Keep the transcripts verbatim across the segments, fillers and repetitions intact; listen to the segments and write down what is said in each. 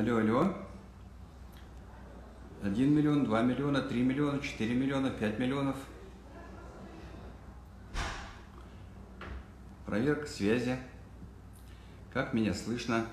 Алло, алло. Один миллион, два миллиона, три миллиона, четыре миллиона, пять миллионов. Проверка связи. Как меня слышно?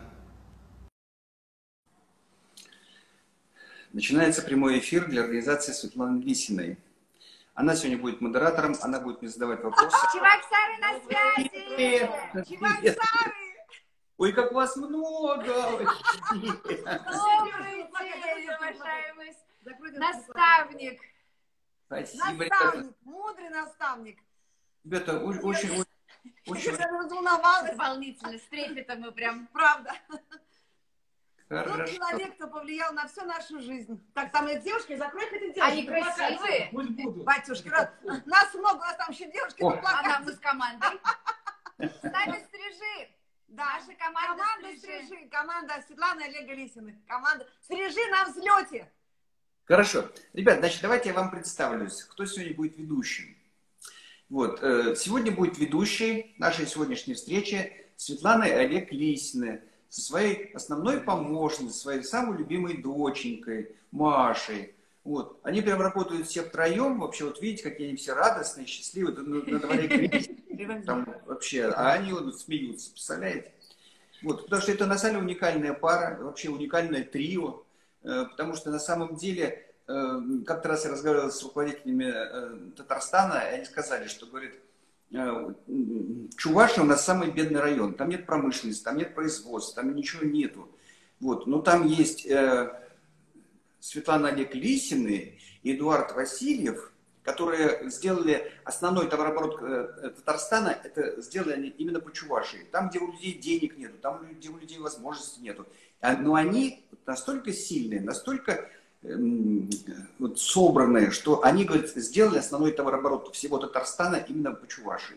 Начинается прямой эфир для организации Светланы Лисиной. Она сегодня будет модератором, она будет мне задавать вопросы. Чебоксары на связи! Привет! Чебоксары! Ой, как вас много! Добрый день, уважаемый наставник! Спасибо, Наставник, мудрый наставник. ребята. Очень, очень, очень Я разволновалась. Волнительно, с трепетом мы прям, правда. Тот человек, кто повлиял на всю нашу жизнь. Так, там есть девушки, закрой эти девушки. Они красивые. Батюшки, нас много, у нас там еще девушки на плакате. А нам мы с командой. С нами стрижи. Да, Наша команда, команда стрижи. стрижи. Команда Светланы и Олега Лисиных. Команда стрижи на взлете. Хорошо. Ребят, значит, давайте я вам представлюсь, кто сегодня будет ведущим. Вот, сегодня будет ведущей нашей сегодняшней встречи Светлана и Олег Лисины со своей основной помощницей, своей самой любимой доченькой Машей. Вот. Они прям работают все втроем, вообще, вот видите, какие они все радостные, счастливые, на, на дворе кризис, там вообще, а они вот смеются, представляете? Вот, потому что это на самом деле уникальная пара, вообще уникальное трио, потому что на самом деле, как-то раз я разговаривал с руководителями Татарстана, и они сказали, что, говорит, Чувашия у нас самый бедный район, там нет промышленности, там нет производства, там ничего нету. Вот, но там есть э, Светлана Олег Лисины и Эдуард Васильев, которые сделали основной товарооборот э, Татарстана, это сделали они именно по Чувашии. Там, где у людей денег нету, там, где у людей возможностей нету. Но они настолько сильные, настолько вот, собранные, что они, говорят, сделали основной товарооборот всего Татарстана именно по Чувашии.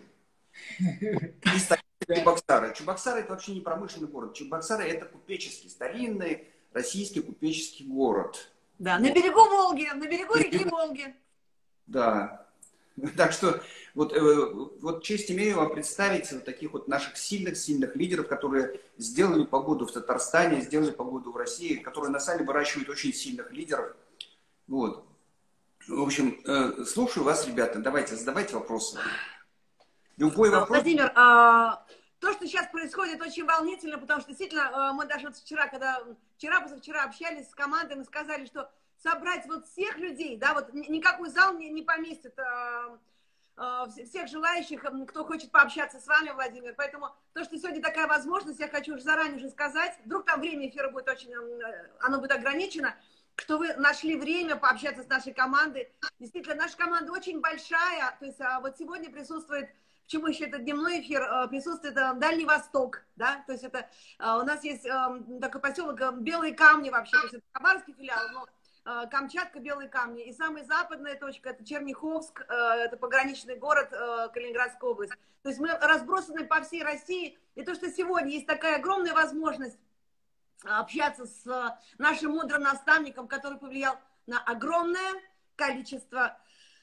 И Чебоксары. Чебоксары это вообще не промышленный город. Чебоксары это купеческий, старинный российский купеческий город. Да, на берегу Волги, на берегу реки Волги. Да. Так что вот, вот честь имею вам представить вот таких вот наших сильных-сильных лидеров, которые сделали погоду в Татарстане, сделали погоду в России, которые на самом деле выращивают очень сильных лидеров. Вот. В общем, слушаю вас, ребята. Давайте, задавайте вопросы. Любой вопрос. Владимир, а, то, что сейчас происходит, очень волнительно, потому что действительно мы даже вот вчера, когда вчера, позавчера общались с командой, мы сказали, что собрать вот всех людей, да, вот никакой зал не, не поместит а, а, всех желающих, кто хочет пообщаться с вами, Владимир. Поэтому то, что сегодня такая возможность, я хочу уже заранее уже сказать, вдруг там время эфира будет очень, оно будет ограничено, что вы нашли время пообщаться с нашей командой. Действительно, наша команда очень большая, то есть а, вот сегодня присутствует, почему еще это дневной эфир, присутствует Дальний Восток, да, то есть это у нас есть такой поселок Белые Камни вообще, то есть это Хабаровский филиал, но Камчатка, Белые Камни. И самая западная точка это Черняховск, это пограничный город Калининградской области. То есть мы разбросаны по всей России. И то, что сегодня есть такая огромная возможность общаться с нашим мудрым наставником, который повлиял на огромное количество,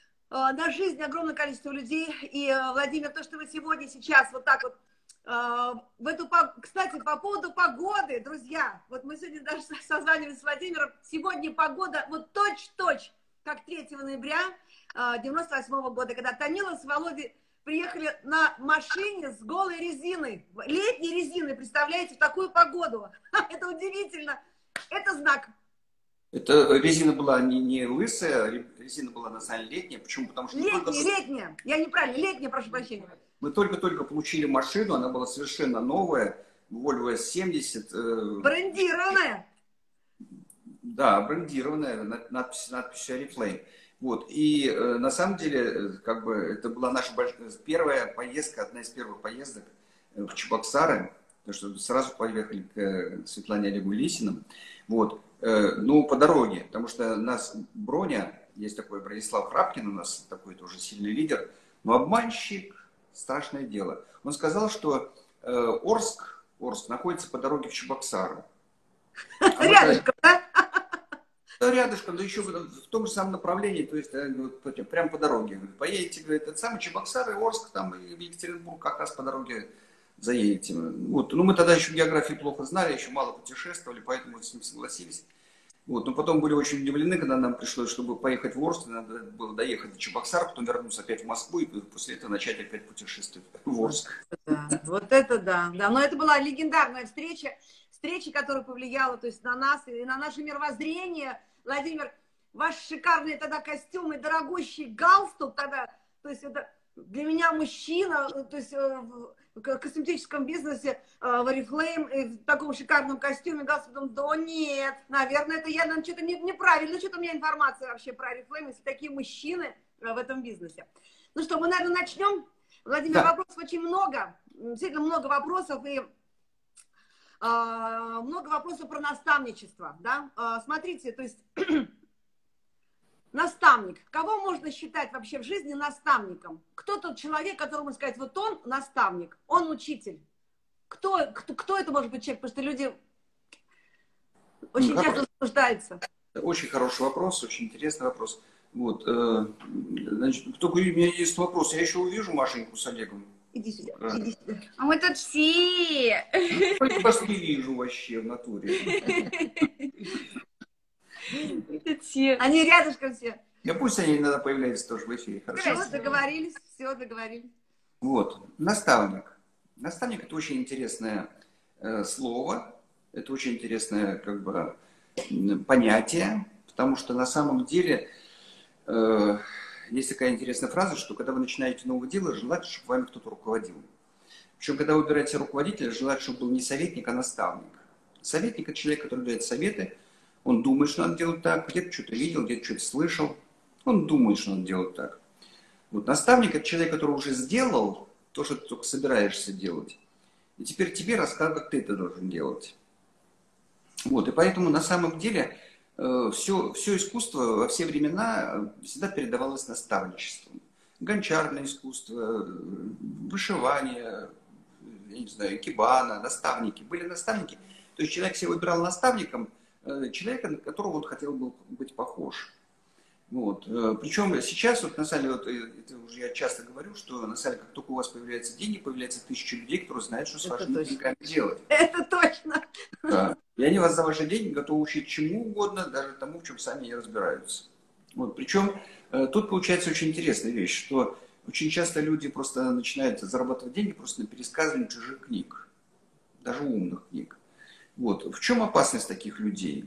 на жизнь огромное количество людей. И, Владимир, то, что вы сегодня, сейчас вот так вот в эту, кстати, по поводу погоды, друзья, вот мы сегодня даже созванивались с Владимиром, сегодня погода вот точь-точь, как третьего ноября девяносто восьмого года, когда Танила с Володей приехали на машине с голой резиной, летней резиной, представляете, в такую погоду. Это удивительно, это знак. Это резина была не, не лысая, резина была на самом деле летняя. Почему? Потому что... Летняя, только... летняя, я неправильно, летняя, прошу прощения. Мы только-только получили машину, она была совершенно новая, Volvo эс семьдесят. Э... Брендированная. Да, брендированная, надпись, надпись Oriflame. Вот. И э, на самом деле, как бы, это была наша больш... первая поездка, одна из первых поездок в Чебоксары, потому что сразу поехали к Светлане Олегу Лисиным. Вот. Э, ну, по дороге, потому что у нас Броня, есть такой Бронислав Рабкин, у нас такой тоже сильный лидер, но обманщик, страшное дело. Он сказал, что э, Орск, Орск находится по дороге в Чебоксары. А рядышком, да? Да, рядышком, да еще в том же самом направлении, то есть прямо по дороге. Поедете, говорит, это самый Чебоксары, Орск, там и Екатеринбург как раз по дороге заедете. Вот. Ну, мы тогда еще географии плохо знали, еще мало путешествовали, поэтому с ним согласились. Вот. Но потом были очень удивлены, когда нам пришлось, чтобы поехать в Орск, надо было доехать до Чебоксар, потом вернуться опять в Москву и после этого начать опять путешествовать в Орск. Да, вот это да, да. Но это была легендарная встреча, встреча, которая повлияла, то есть, на нас и на наше мировоззрение. Владимир, ваши шикарные тогда костюмы, дорогущий галстук тогда, то есть это для меня мужчина, то есть в косметическом бизнесе, в Oriflame, в таком шикарном костюме, галстуком, да нет, наверное, это я, наверное, что-то неправильно, что-то у меня информация вообще про Oriflame, если такие мужчины в этом бизнесе. Ну что, мы, наверное, начнем. Владимир, да. Вопросов очень много, действительно много вопросов, и э, много вопросов про наставничество, да. Э, смотрите, то есть наставник, кого можно считать вообще в жизни наставником? Кто тот человек, которому сказать, вот он наставник, он учитель? Кто, кто, кто это может быть человек? Потому что люди очень ну, часто заблуждаются. Очень хороший вопрос, очень интересный вопрос. Вот, э, значит, только у меня есть вопрос. Я еще увижу Машеньку с Олегом. Иди сюда, да. иди сюда. А мы тут все. Я вас не вижу вообще в натуре. Они рядышком все. Да пусть они иногда появляются тоже в эфире. Хорошо, все, договорились, все, договорились. Вот, наставник. Наставник – это очень интересное э, слово, это очень интересное как бы понятие, потому что на самом деле э, есть такая интересная фраза, что когда вы начинаете новое дело, желательно, чтобы вами кто-то руководил. Причем, когда вы выбираете руководителя, желательно, чтобы был не советник, а наставник. Советник – это человек, который дает советы, он думает, что надо делать так, где-то что-то видел, где-то что-то слышал, он думает, что надо делать так. Вот наставник – это человек, который уже сделал то, что ты только собираешься делать. И теперь тебе рассказывают, как ты это должен делать. Вот, и поэтому на самом деле э, все, все искусство во все времена всегда передавалось наставничеством. Гончарное искусство, вышивание, я не знаю, икебана, наставники. Были наставники. То есть человек себе выбирал наставником э, человека, на которого он хотел бы быть похож. Вот. Причем сейчас, вот, на самом деле, вот, это уже я часто говорю, что на самом деле, как только у вас появляются деньги, появляется тысяча людей, которые знают, что с вашими деньгами делать. Это точно. Да. И они вас за ваши деньги готовы учить чему угодно, даже тому, в чем сами не разбираются. Вот. Причем тут получается очень интересная вещь, что очень часто люди просто начинают зарабатывать деньги просто на пересказывании чужих книг, даже умных книг. Вот. В чем опасность таких людей?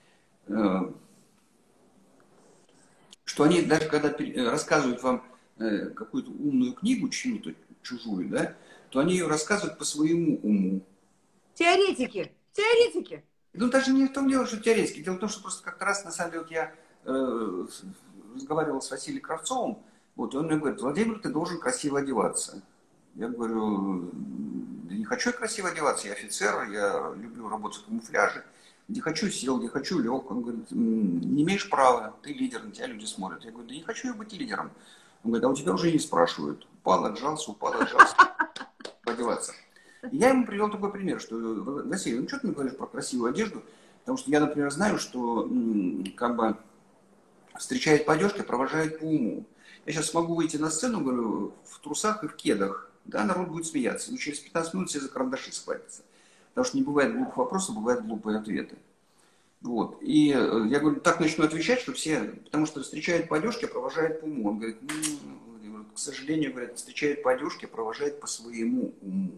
Что они даже когда рассказывают вам э, какую-то умную книгу, чью-то чужую, да, то они ее рассказывают по своему уму. Теоретики, теоретики. Ну, даже не в том дело, что теоретики. Дело в том, что просто как-то раз, на самом деле, вот я э, разговаривал с Василием Кравцовым, вот, и он мне говорит: Владимир, ты должен красиво одеваться. Я говорю: да не хочу я красиво одеваться, я офицер, я люблю работать в камуфляже. Где хочу сел, где хочу лег. Он говорит: не имеешь права, ты лидер, на тебя люди смотрят. Я говорю: да не хочу я быть лидером. Он говорит: а у тебя уже не спрашивают. Упал, отжался, упал, отжался. Одеваться. И я ему привел такой пример, что: Василий, ну что ты мне говоришь про красивую одежду? Потому что я, например, знаю, что как бы встречают по одежке, провожают по уму. Я сейчас смогу выйти на сцену, говорю, в трусах и в кедах. Да, народ будет смеяться. Но через пятнадцать минут все за карандаши схватятся. Потому что не бывает глупых вопросов, бывают глупые ответы. Вот. И я говорю, так начну отвечать, что все, потому что встречают по одежке, провожают по уму. Он говорит: ну, к сожалению, говорят, встречают по одежке, провожают по своему уму.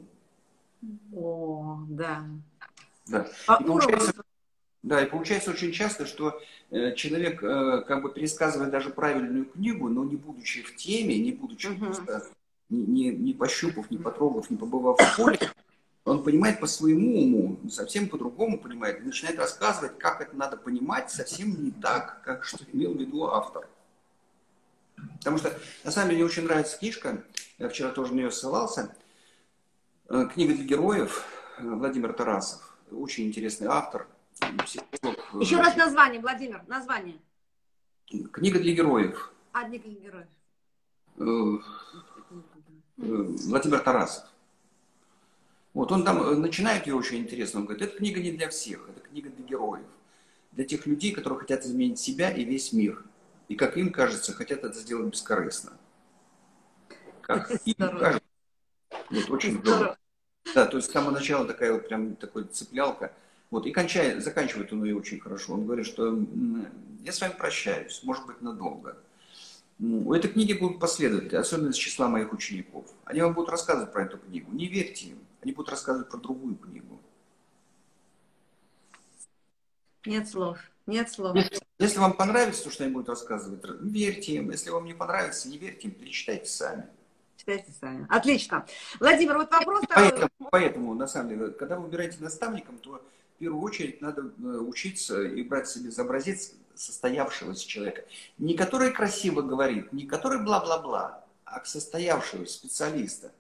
О, да. Да. И получается, да, и получается очень часто, что э, человек э, как бы пересказывает даже правильную книгу, но не будучи в теме, не будучи uh-huh. просто, не, не, не пощупав, не потрогав, не побывав в поле, он понимает по своему уму, совсем по-другому понимает, и начинает рассказывать, как это надо понимать, совсем не так, как что имел в виду автор. Потому что, на самом деле, мне очень нравится книжка, я вчера тоже на нее ссылался, книга для героев, Владимир Тарасов, очень интересный автор, психолог. Еще раз название, Владимир, название. Книга для героев. А, книга для героев. Владимир Тарасов. Вот он там начинает ее очень интересно. Он говорит: эта книга не для всех, это книга для героев. Для тех людей, которые хотят изменить себя и весь мир. И, как им кажется, хотят это сделать бескорыстно. Как им кажется. Вот, очень здорово. Да, то есть с самого начала такая вот прям такой цеплялка. Вот, и кончает, заканчивает он ее очень хорошо. Он говорит, что я с вами прощаюсь, может быть, надолго. У этой книги будут последователи, особенно из числа моих учеников. Они вам будут рассказывать про эту книгу. Не верьте им, они будут рассказывать про другую книгу. Нет слов, нет слов. Если, если вам понравится то, что они будут рассказывать, верьте им. Если вам не понравится, не верьте им, перечитайте сами. Читайте сами. Отлично. Владимир, вот вопрос... Поэтому, поэтому, на самом деле, когда вы выбираете наставником, то в первую очередь надо учиться и брать себе за образец состоявшегося человека. Не который красиво говорит, не который бла-бла-бла, а состоявшегося специалиста.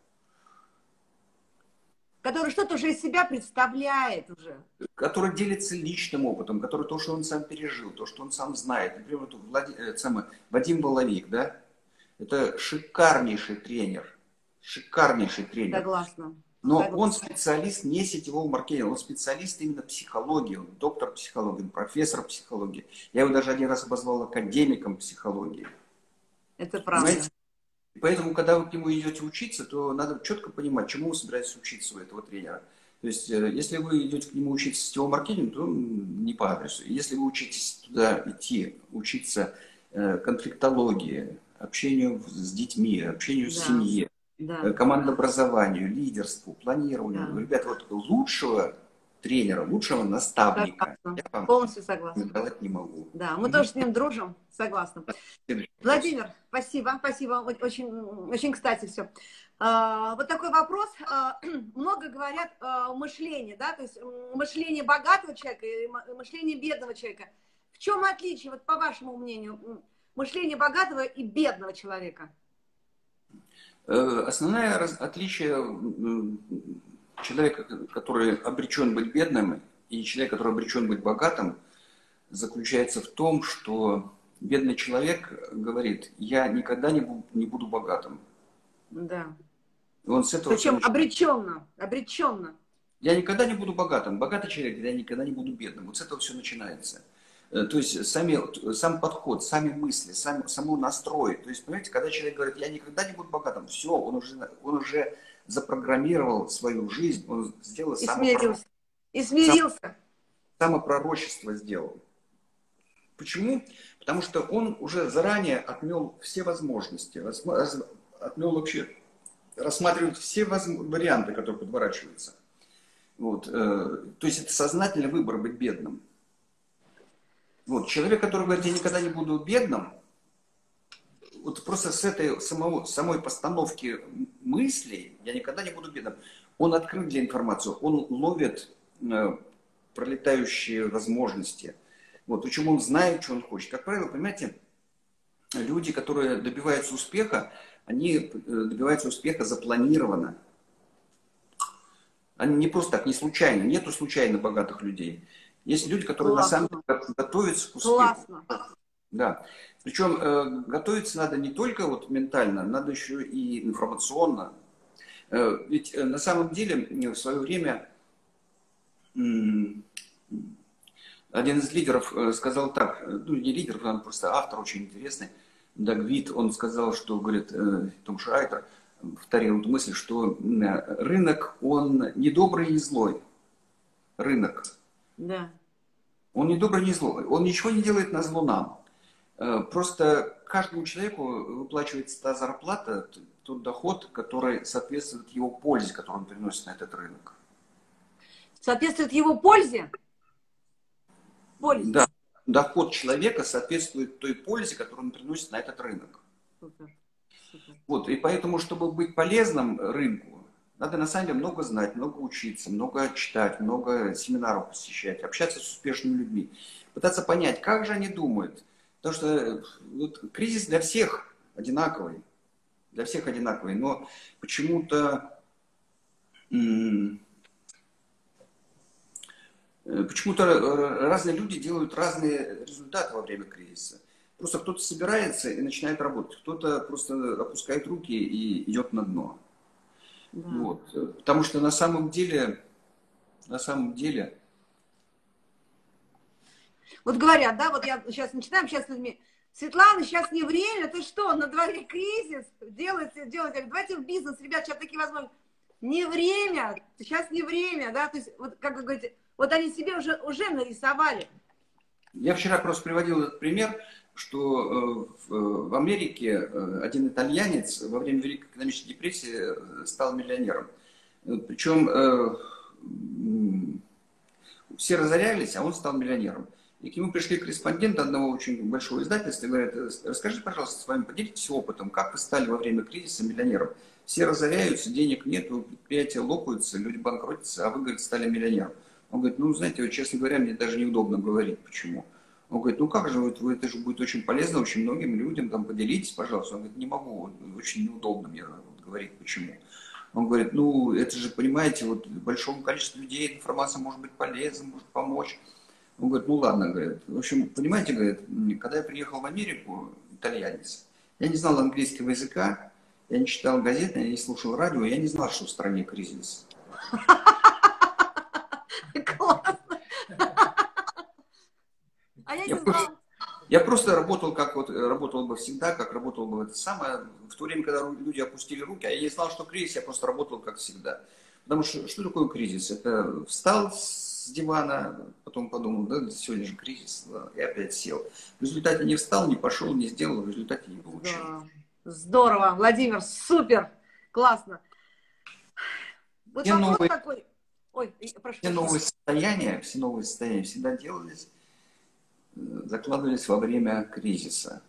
Который что-то уже из себя представляет уже. Который делится личным опытом, который то, что он сам пережил, то, что он сам знает. Например, вот Влади... самый, Вадим Воловик, да? Это шикарнейший тренер. Шикарнейший тренер. Согласна. Но Согласна. он специалист не сетевого маркетинга, он специалист именно психологии, он доктор психологии, он профессор психологии. Я его даже один раз обозвал академиком психологии. Это правда. Понимаете? Поэтому, когда вы к нему идете учиться, то надо четко понимать, чему вы собираетесь учиться у этого тренера. То есть, если вы идете к нему учиться сетевому маркетингу, то не по адресу. Если вы учитесь туда идти, учиться конфликтологии, общению с детьми, общению Да. с семьей, Да. командообразованию, лидерству, планированию. Да. Ребята, вот лучшего тренера, лучшего наставника Согласна. я вам Полностью согласна. давать не могу. Да, мы тоже с ним дружим. Согласна. Следующий вопрос. Владимир, спасибо, спасибо, очень, очень кстати все. А, вот такой вопрос. А, много говорят о мышлении, да, то есть мышление богатого человека и мышление бедного человека. В чем отличие, вот по вашему мнению, мышление богатого и бедного человека? Основное отличие человека, который обречен быть бедным, и человека, который обречен быть богатым, заключается в том, что бедный человек говорит: я никогда не буду, не буду богатым. Да. И он с этого Причем начинает. обреченно, обреченно. Я никогда не буду богатым. Богатый человек, я никогда не буду бедным. Вот с этого все начинается. То есть сами, сам подход, сами мысли, сам, само настрой. То есть, понимаете, когда человек говорит: я никогда не буду богатым, все, он уже, он уже запрограммировал свою жизнь, он сделал И само, смирился. И смирился. сам, самопророчество сделал. Почему? Потому что он уже заранее отмел все возможности, отмел вообще, рассматривает все варианты, которые подворачиваются. Вот. То есть это сознательный выбор быть бедным. Вот. Человек, который говорит: я никогда не буду бедным, вот просто с этой самого, самой постановки мыслей, я никогда не буду бедным, он открыт для информации, он ловит э, пролетающие возможности. Вот. Причем он знает, что он хочет. Как правило, понимаете, люди, которые добиваются успеха, они добиваются успеха запланированно. Они не просто так, не случайно. Нету случайно богатых людей. Есть люди, которые Классно. на самом деле готовятся к успеху. Классно. Да. Причем э, готовиться надо не только вот ментально, надо еще и информационно. Э, ведь э, на самом деле в свое время э, один из лидеров э, сказал так, ну не лидер, он просто автор очень интересный, Даг Вит, он сказал, что, говорит, э, Том Шрайтер повторил эту мысль, что э, рынок, он не добрый, не злой. Рынок. Да. Он не добрый, не злой. Он ничего не делает на зло нам. Просто каждому человеку выплачивается та зарплата, тот доход, который соответствует его пользе, которую он приносит на этот рынок. Соответствует его пользе? Пользе. Да. Доход человека соответствует той пользе, которую он приносит на этот рынок. Супер. Супер. Вот. И поэтому, чтобы быть полезным рынку, надо на самом деле много знать, много учиться, много читать, много семинаров посещать, общаться с успешными людьми, пытаться понять, как же они думают. Потому что вот, кризис для всех одинаковый, для всех одинаковый, но почему-то почему-то разные люди делают разные результаты во время кризиса. Просто кто-то собирается и начинает работать, кто-то просто опускает руки и идет на дно. Да. Вот. Потому что на самом деле, на самом деле... Вот говорят, да, вот я сейчас начинаем сейчас с людьми: Светлана, сейчас не время, ты что, на дворе кризис, делайте, делайте, давайте в бизнес, ребят, сейчас такие возможности. не время, сейчас не время, да, то есть, вот, как вы говорите, вот они себе уже, уже нарисовали. Я вчера просто приводил этот пример, что в Америке один итальянец во время Великой экономической депрессии стал миллионером. Причем все разорялись, а он стал миллионером. И к нему пришли корреспонденты одного очень большого издательства и говорят: расскажите, пожалуйста, с вами поделитесь опытом, как вы стали во время кризиса миллионером. Все разоряются, денег нет, предприятия лопаются, люди банкротятся, а вы, говорит, стали миллионером. Он говорит: ну, знаете, вот, честно говоря, мне даже неудобно говорить, почему. Он говорит: ну как же, вот, вы, это же будет очень полезно очень многим людям, там, поделитесь, пожалуйста. Он говорит: не могу, очень неудобно мне вот, говорить, почему. Он говорит: ну, это же, понимаете, вот большому количеству людей информация может быть полезна, может помочь. Он говорит: ну ладно, говорит. В общем, понимаете, говорит, когда я приехал в Америку, итальянец, я не знал английского языка, я не читал газеты, я не слушал радио, я не знал, что в стране кризис. Классно. А я не знала. Я просто работал, как вот работал бы всегда, как работал бы это самое, в то время, когда люди опустили руки, а я не знал, что кризис, я просто работал как всегда. Потому что что такое кризис? Это встал с дивана, потом подумал: да, сегодня же кризис, и опять сел. В результате не встал, не пошел, не сделал, в результате не получил. Здорово, Здорово. Владимир, супер, классно. Вот все вопрос новые, такой. Ой, прошу. все новые состояния, все новые состояния всегда делались, закладывались во время кризиса.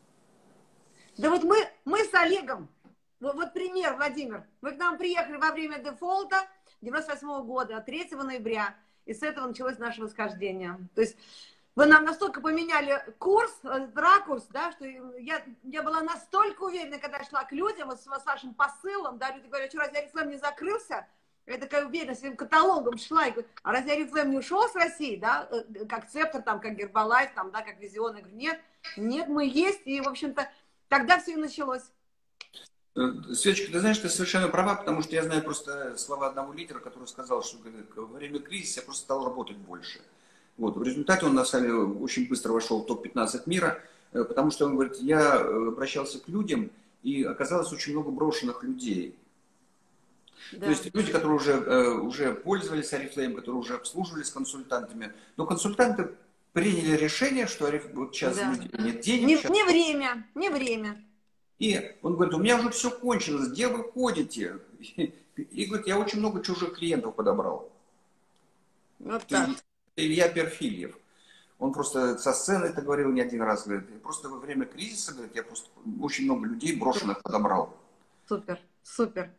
Да вот мы, мы с Олегом, вот, вот пример, Владимир, вы к нам приехали во время дефолта девяносто восьмого года, третьего ноября, и с этого началось наше восхождение. То есть вы нам настолько поменяли курс, ракурс, да, что я, я была настолько уверена, когда шла к людям вот с, с вашим посылом, да, люди говорят: что, разве Орифлейм не закрылся? Я такая уверена, своим каталогом шла, и говорю: а разве Орифлейм не ушел с России, да, как Цептор, там, как Гербалайф, там, да, как Визион? Я говорю: нет, нет, мы есть, и, в общем-то, тогда все и началось. Светочка, ты знаешь, ты совершенно права, потому что я знаю просто слова одного лидера, который сказал, что во время кризиса я просто стал работать больше. Вот. В результате он, на самом деле, очень быстро вошел в топ пятнадцать мира, потому что он говорит: я обращался к людям, и оказалось очень много брошенных людей. Да. То есть люди, которые уже, уже пользовались Oriflame, которые уже обслуживались консультантами, но консультанты приняли решение, что вот сейчас да. нет денег. Не, сейчас... не время, не время. И он говорит: у меня уже все кончилось, где вы ходите? И говорит: я очень много чужих клиентов подобрал. Вот так. Илья Перфильев. Он просто со сцены это говорил не один раз. Говорит: просто во время кризиса, говорит, я просто очень много людей брошенных подобрал. Супер, супер.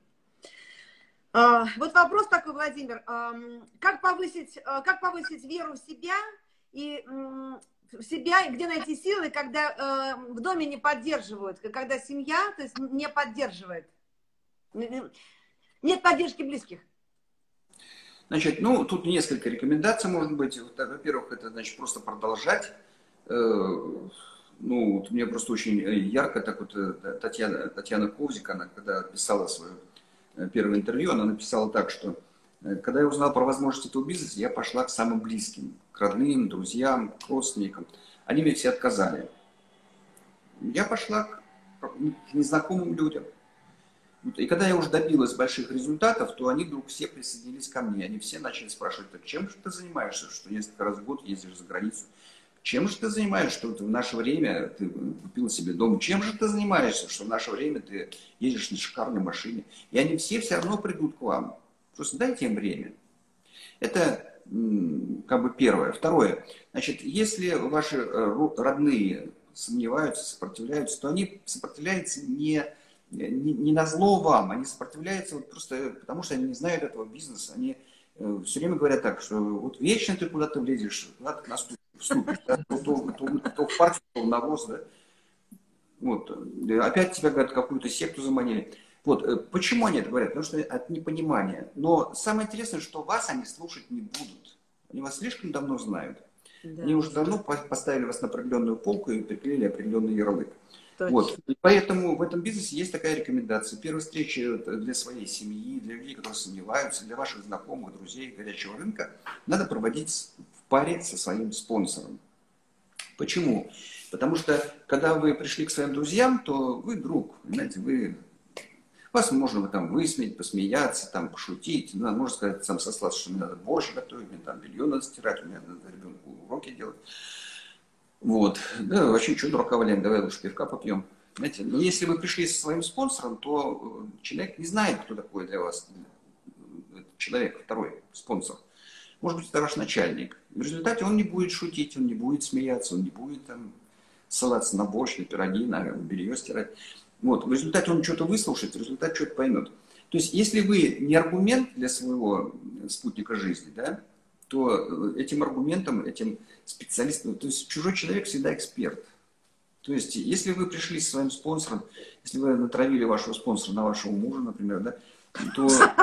А, вот вопрос такой, Владимир. А, как повысить, а, как повысить веру в себя и в себя, и где найти силы, когда а, в доме не поддерживают, когда семья, то есть не поддерживает, нет поддержки близких? Значит, ну, тут несколько рекомендаций, может быть. Во-первых, это, значит, просто продолжать. Ну, вот мне просто очень ярко так вот Татьяна, Татьяна Ковзик, она когда писала свое первое интервью, она написала так, что когда я узнала про возможности этого бизнеса, я пошла к самым близким, к родным, друзьям, к родственникам. Они мне все отказали. Я пошла к незнакомым людям. И когда я уже добилась больших результатов, то они вдруг все присоединились ко мне. Они все начали спрашивать: так чем же ты занимаешься, что несколько раз в год ездишь за границу? Чем же ты занимаешься, что ты в наше время ты купил себе дом? Чем же ты занимаешься, что в наше время ты едешь на шикарной машине? И они все все равно придут к вам. Просто дайте им время. Это как бы первое. Второе. Значит, если ваши родные сомневаются, сопротивляются, то они сопротивляются не... Не, не на зло вам, они сопротивляются вот просто потому, что они не знают этого бизнеса. Они э, все время говорят так, что вот вечно ты куда-то влезешь, куда-то наступишь, да, то, то, то, то в партию, то в навоз, да. Вот. Опять тебя, говорят, какую-то секту заманили. Вот. Почему они это говорят? Потому что от непонимания. Но самое интересное, что вас они слушать не будут. Они вас слишком давно знают. Да. Они уже давно поставили вас на определенную полку и приклеили определенный ярлык. Вот. И поэтому в этом бизнесе есть такая рекомендация. Первая встреча для своей семьи, для людей, которые сомневаются, для ваших знакомых, друзей, горячего рынка, надо проводить в паре со своим спонсором. Почему? Потому что, когда вы пришли к своим друзьям, то вы друг, знаете, вы, Вас можно там высмеять, посмеяться, там, пошутить. Ну, можно сказать, сам сослаться, что мне надо борщ готовить, мне там белье надо стирать, мне надо ребенку уроки делать. Вот. Да, вообще, что дурака валяем, давай лучше пивка попьем. Знаете, но если вы пришли со своим спонсором, то человек не знает, кто такой для вас человек, второй спонсор. Может быть, это ваш начальник. В результате он не будет шутить, он не будет смеяться, он не будет там ссылаться на борщ, на пироги, на белье стирать. Вот. В результате он что-то выслушает, в результате что-то поймет. То есть, если вы не аргумент для своего спутника жизни, да, то этим аргументом, этим специалистом, то есть чужой человек всегда эксперт. То есть, если вы пришли со своим спонсором, если вы натравили вашего спонсора на вашего мужа, например, да, то...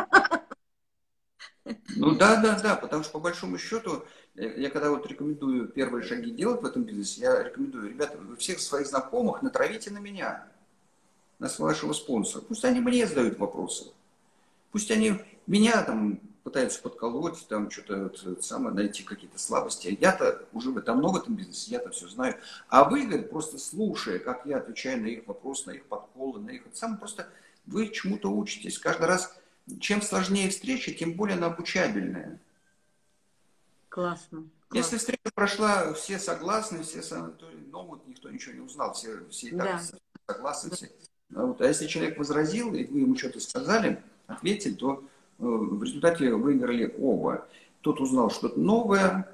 Ну да, да, да, потому что по большому счету, я когда вот рекомендую первые шаги делать в этом бизнесе, я рекомендую, ребята, вы всех своих знакомых натравите на меня, на вашего спонсора. Пусть они мне задают вопросы. Пусть они меня там пытаются подколоть, там что-то вот, самое, найти какие-то слабости. Я-то уже давно в этом бизнесе, я-то все знаю. А вы, говорит, просто слушая, как я отвечаю на их вопросы, на их подколы, на их... Сам просто вы чему-то учитесь. Каждый раз, чем сложнее встреча, тем более она обучабельная. Классно. Если встреча прошла, все согласны, все то, ну, вот никто ничего не узнал, все, все и так да. согласны. Все. А, вот, а если человек возразил, и вы ему что-то сказали, ответили, то э, в результате выиграли оба. Тот узнал что-то новое,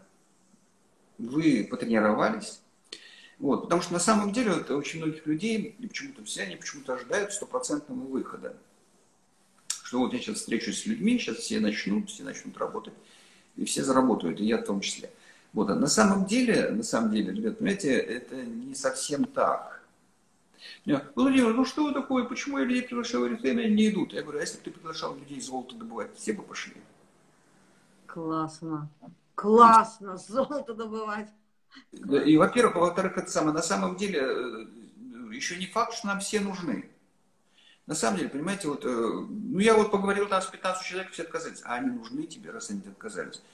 вы потренировались. Вот, потому что на самом деле вот, очень многих людей, и почему-то все они почему-то ожидают стопроцентного выхода. Что вот я сейчас встречусь с людьми, сейчас все начнут, все начнут работать, и все заработают, и я в том числе. Вот, а на самом деле, на самом деле, ребят, понимаете, это не совсем так. Владимир, ну что такое, почему я людей приглашаю, говорит, они не идут? Я говорю, а если бы ты приглашал людей золото добывать, все бы пошли. Классно. Классно, золото добывать. И, во-первых, во-вторых, это самое, на самом деле, еще не факт, что нам все нужны. На самом деле, понимаете, вот, ну я вот поговорил там с пятнадцатью человек, все отказались. А они нужны тебе, раз они отказались.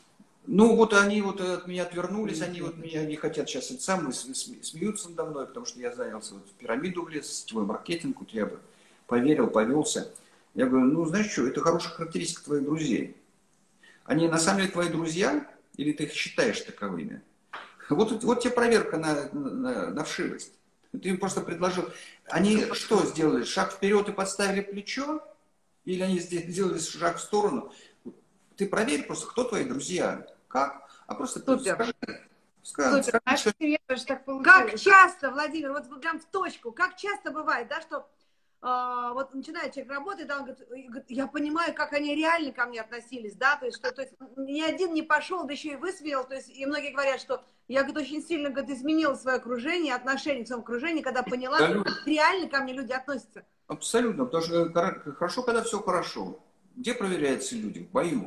Ну вот они вот от меня отвернулись, они вот меня не хотят сейчас это самое, смеются надо мной, потому что я занялся вот в пирамиду влез, сетевой маркетинг, вот я бы поверил, повелся. Я говорю, ну знаешь что, это хорошая характеристика твоих друзей. Они на самом деле твои друзья, или ты их считаешь таковыми? Вот, вот тебе проверка на, на, на вшивость. Ты им просто предложил. Они что сделали? Шаг вперед и подставили плечо? Или они сделали шаг в сторону? Ты проверь просто, кто твои друзья. Как? А просто скажи. скажи, скажи а что... так как часто, Владимир, вот прям в точку, как часто бывает, да, что э, вот начинает человек работать, да, он говорит, я понимаю, как они реально ко мне относились, да, то есть, что, то есть ни один не пошел, да еще и высмеял, то есть, и многие говорят, что я, говорит, очень сильно, говорит, изменила свое окружение, отношение к своему окружению, когда поняла, что реально ко мне люди относятся. Абсолютно, потому что хорошо, когда все хорошо. Где проверяются люди? В бою.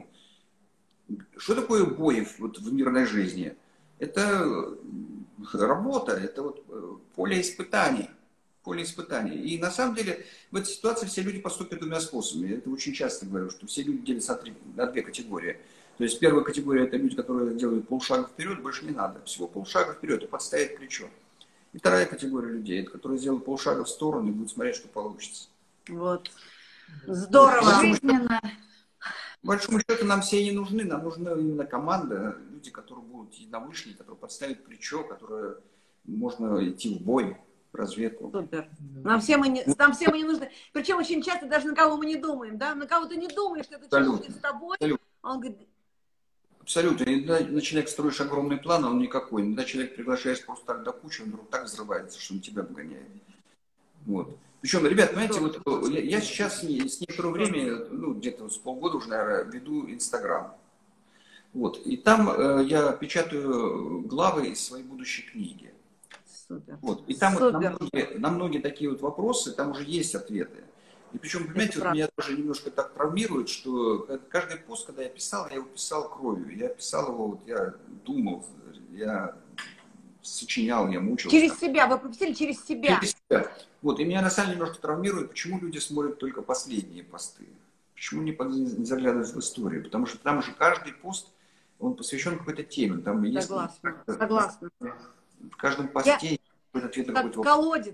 Что такое бой вот, в мирной жизни? Это работа, это вот поле испытаний. Поле испытаний. И на самом деле в этой ситуации все люди поступят двумя способами. Я это очень часто говорю, что все люди делятся на, три, на две категории. То есть первая категория это люди, которые делают полшага вперед, больше не надо. Всего полшага вперед и подставить плечо. И вторая категория людей, это которые сделают полшага в сторону и будут смотреть, что получится. Вот. Здорово. Жизненно. По большому счету нам все не нужны, нам нужна именно команда, люди, которые будут единомышленники, которые подставят плечо, которые можно идти в бой, в разведку. Супер. Нам все мы не, нам все мы не нужны. Причем очень часто даже на кого мы не думаем, да? На кого ты не думаешь, что этот человек будет с тобой. Абсолютно. Он говорит... Абсолютно. Иногда человек строишь огромный план, а он никакой. Иногда человек приглашаешь просто так до кучи, он вдруг так взрывается, что он тебя обгоняет. Вот. Причем, ребят, понимаете, вот я, я сейчас с некоторого времени, ну, где-то с полгода уже, наверное, веду Инстаграм. Вот. И там э, я печатаю главы из своей будущей книги. Супер. Вот. И там вот на, многие, на многие такие вот вопросы, там уже есть ответы. И причем, понимаете, вот меня тоже немножко так травмирует, что каждый пост, когда я писал, я его писал кровью. Я писал его, вот, я думал, я сочинял, я мучился. Через себя, вы пропустили через себя. Через себя. Вот, и меня на самом деле немножко травмирует, почему люди смотрят только последние посты. Почему не, не заглядывают в историю? Потому что там уже каждый пост, он посвящен какой-то теме. Там согласна, есть, согласна. В каждом посте я... ответ как какой-то колодец.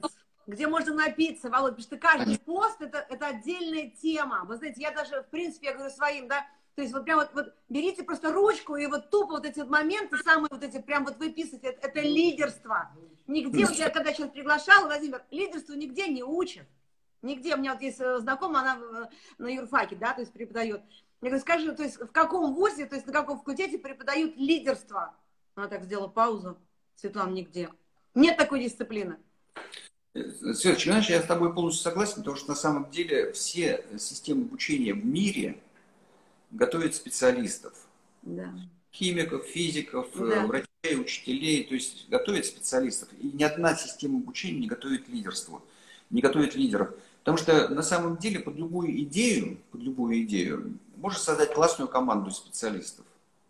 где можно напиться, Володь, потому что каждый пост это, это отдельная тема. Вы знаете, я даже, в принципе, я говорю своим, да, то есть вот прям вот, вот берите просто ручку и вот тупо вот эти вот моменты, самые вот эти, прям вот выписывайте, это, это лидерство. Нигде, вот я когда сейчас приглашала, Владимир, лидерство нигде не учат. Нигде. У меня вот есть знакомая, она на юрфаке, да, то есть преподает. Я говорю, скажи, то есть в каком вузе, то есть на каком факультете преподают лидерство? Она так сделала паузу. Светлана, нигде. Нет такой дисциплины. Светочка, знаешь, я с тобой полностью согласен, потому что на самом деле все системы обучения в мире готовят специалистов. Да. Химиков, физиков, Да. врачей, учителей, то есть готовят специалистов. И ни одна система обучения не готовит лидерству, не готовит лидеров. Потому что на самом деле под любую идею, под любую идею можно создать классную команду специалистов.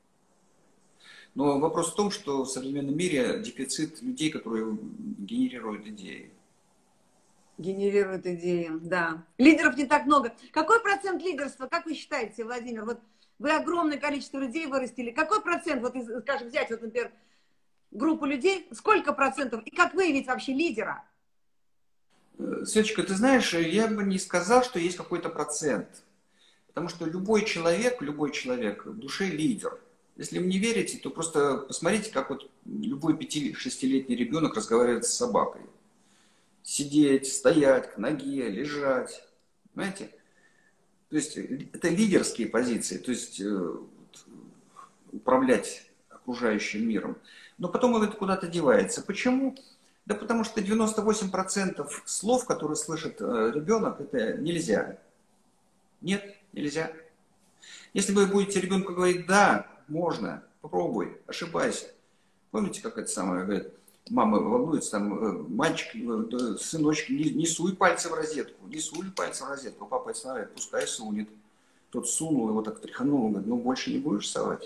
Но вопрос в том, что в современном мире дефицит людей, которые генерируют идеи. Генерируют идеи, да. Лидеров не так много. Какой процент лидерства, как вы считаете, Владимир? Вот вы огромное количество людей вырастили. Какой процент, вот, скажем, взять, вот, например, группу людей, сколько процентов? И как выявить вообще лидера? Светочка, ты знаешь, я бы не сказал, что есть какой-то процент. Потому что любой человек, любой человек в душе лидер. Если вы не верите, то просто посмотрите, как вот любой пяти-шестилетний ребенок разговаривает с собакой. Сидеть, стоять, к ноге, лежать. Понимаете? То есть это лидерские позиции, то есть э, управлять окружающим миром. Но потом это куда-то девается. Почему? Да потому что девяносто восемь процентов слов, которые слышит э, ребенок, это нельзя. Нет, нельзя. Если вы будете ребенку говорить, да, можно, попробуй, ошибайся. Помните, как это самое, говорит, мама волнуется, там, мальчик, сыночек, не, не суй пальцы в розетку, не суй пальцы в розетку. Папа останавливает, пускай сунет. Тот сунул, его так тряханул, он говорит, ну больше не будешь совать.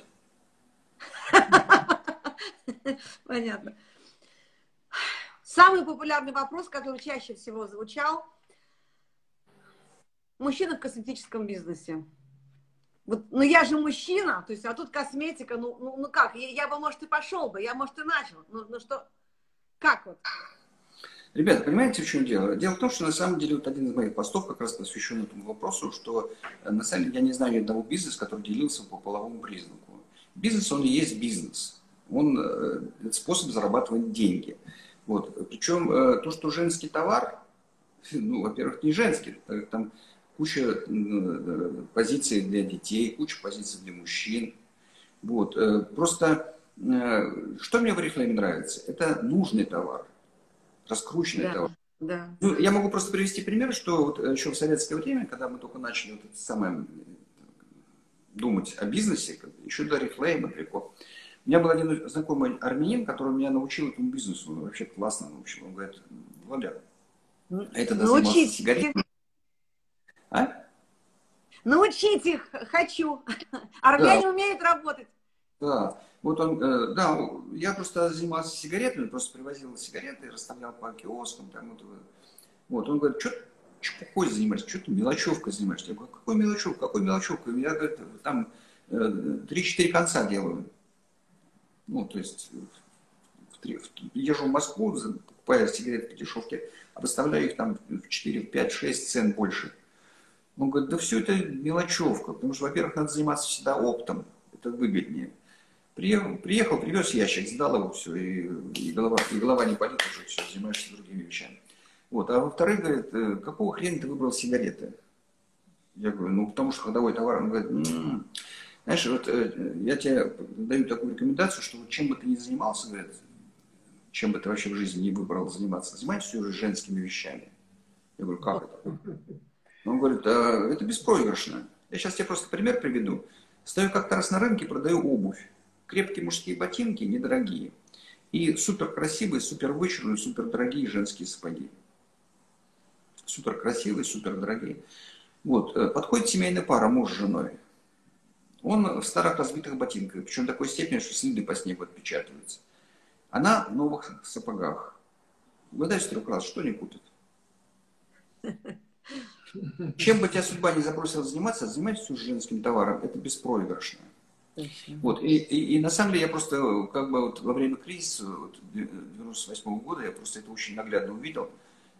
Понятно. Самый популярный вопрос, который чаще всего звучал. Мужчина в косметическом бизнесе. Вот, ну я же мужчина, то есть, а тут косметика, ну, ну, ну как, я, я бы, может, и пошел бы, я, может, и начал. Ну, ну что, как вот? Ребята, понимаете, в чем дело? Дело в том, что на самом деле вот один из моих постов как раз посвящен этому вопросу, что на самом деле я не знаю ни одного бизнеса, который делился по половому признаку. Бизнес, он и есть бизнес. Он это способ зарабатывать деньги. Вот. Причем то, что женский товар, ну, во-первых, не женский, там куча позиций для детей, куча позиций для мужчин. Вот. Просто что мне в рекламе нравится? Это нужный товар, раскрученный да, товар. Да. Ну, я могу просто привести пример, что вот еще в советское время, когда мы только начали вот это самое, думать о бизнесе, еще до реклама далеко, у меня был один знакомый армянин, который меня научил этому бизнесу, вообще классно научил. Он говорит, Владя, это научить сигаретами. А? Научить их хочу. Армяне да. умеют работать. Да, вот он, да, я просто занимался сигаретами, просто привозил сигареты, расставлял по киоскам. Там, вот, вот, он говорит, что чепухой занимаешься, что ты мелочевкой занимаешься? Я говорю, какой мелочевкой, какой мелочевкой? Я, говорит, там три-четыре конца делаю. Ну, то есть, езжу в Москву, покупаю сигареты по дешевке, а выставляю их там в четыре, пять, шесть цен больше. Он говорит, да все это мелочевка, потому что, во-первых, надо заниматься всегда оптом, это выгоднее. Приехал, приехал привез ящик, сдал его, все, и, и, голова, и голова не болит уже, все, занимаешься другими вещами. Вот. А во-вторых, говорит, какого хрена ты выбрал сигареты? Я говорю, ну, потому что ходовой товар. Он говорит, м-м-м. Знаешь, вот я тебе даю такую рекомендацию, что вот чем бы ты ни занимался, говорит, чем бы ты вообще в жизни не выбрал заниматься, занимайся все же женскими вещами. Я говорю, как это? Он говорит, а, это беспроигрышно. Я сейчас тебе просто пример приведу. Стою как-то раз на рынке, продаю обувь. Крепкие мужские ботинки, недорогие. И супер красивые, супер вычурные, супер дорогие женские сапоги. Супер красивые, супер дорогие. Вот, подходит семейная пара, муж с женой. Он в старых разбитых ботинках, причем в такой степени, что следы по снегу отпечатываются. Она в новых сапогах. Угадай с трех раз, что не купит? Чем бы тебя судьба не забросила заниматься, занимайтесь женским товаром, это беспроигрышно. Вот, и, и, и на самом деле я просто, как бы вот во время кризиса вот, девяносто восьмого года, я просто это очень наглядно увидел.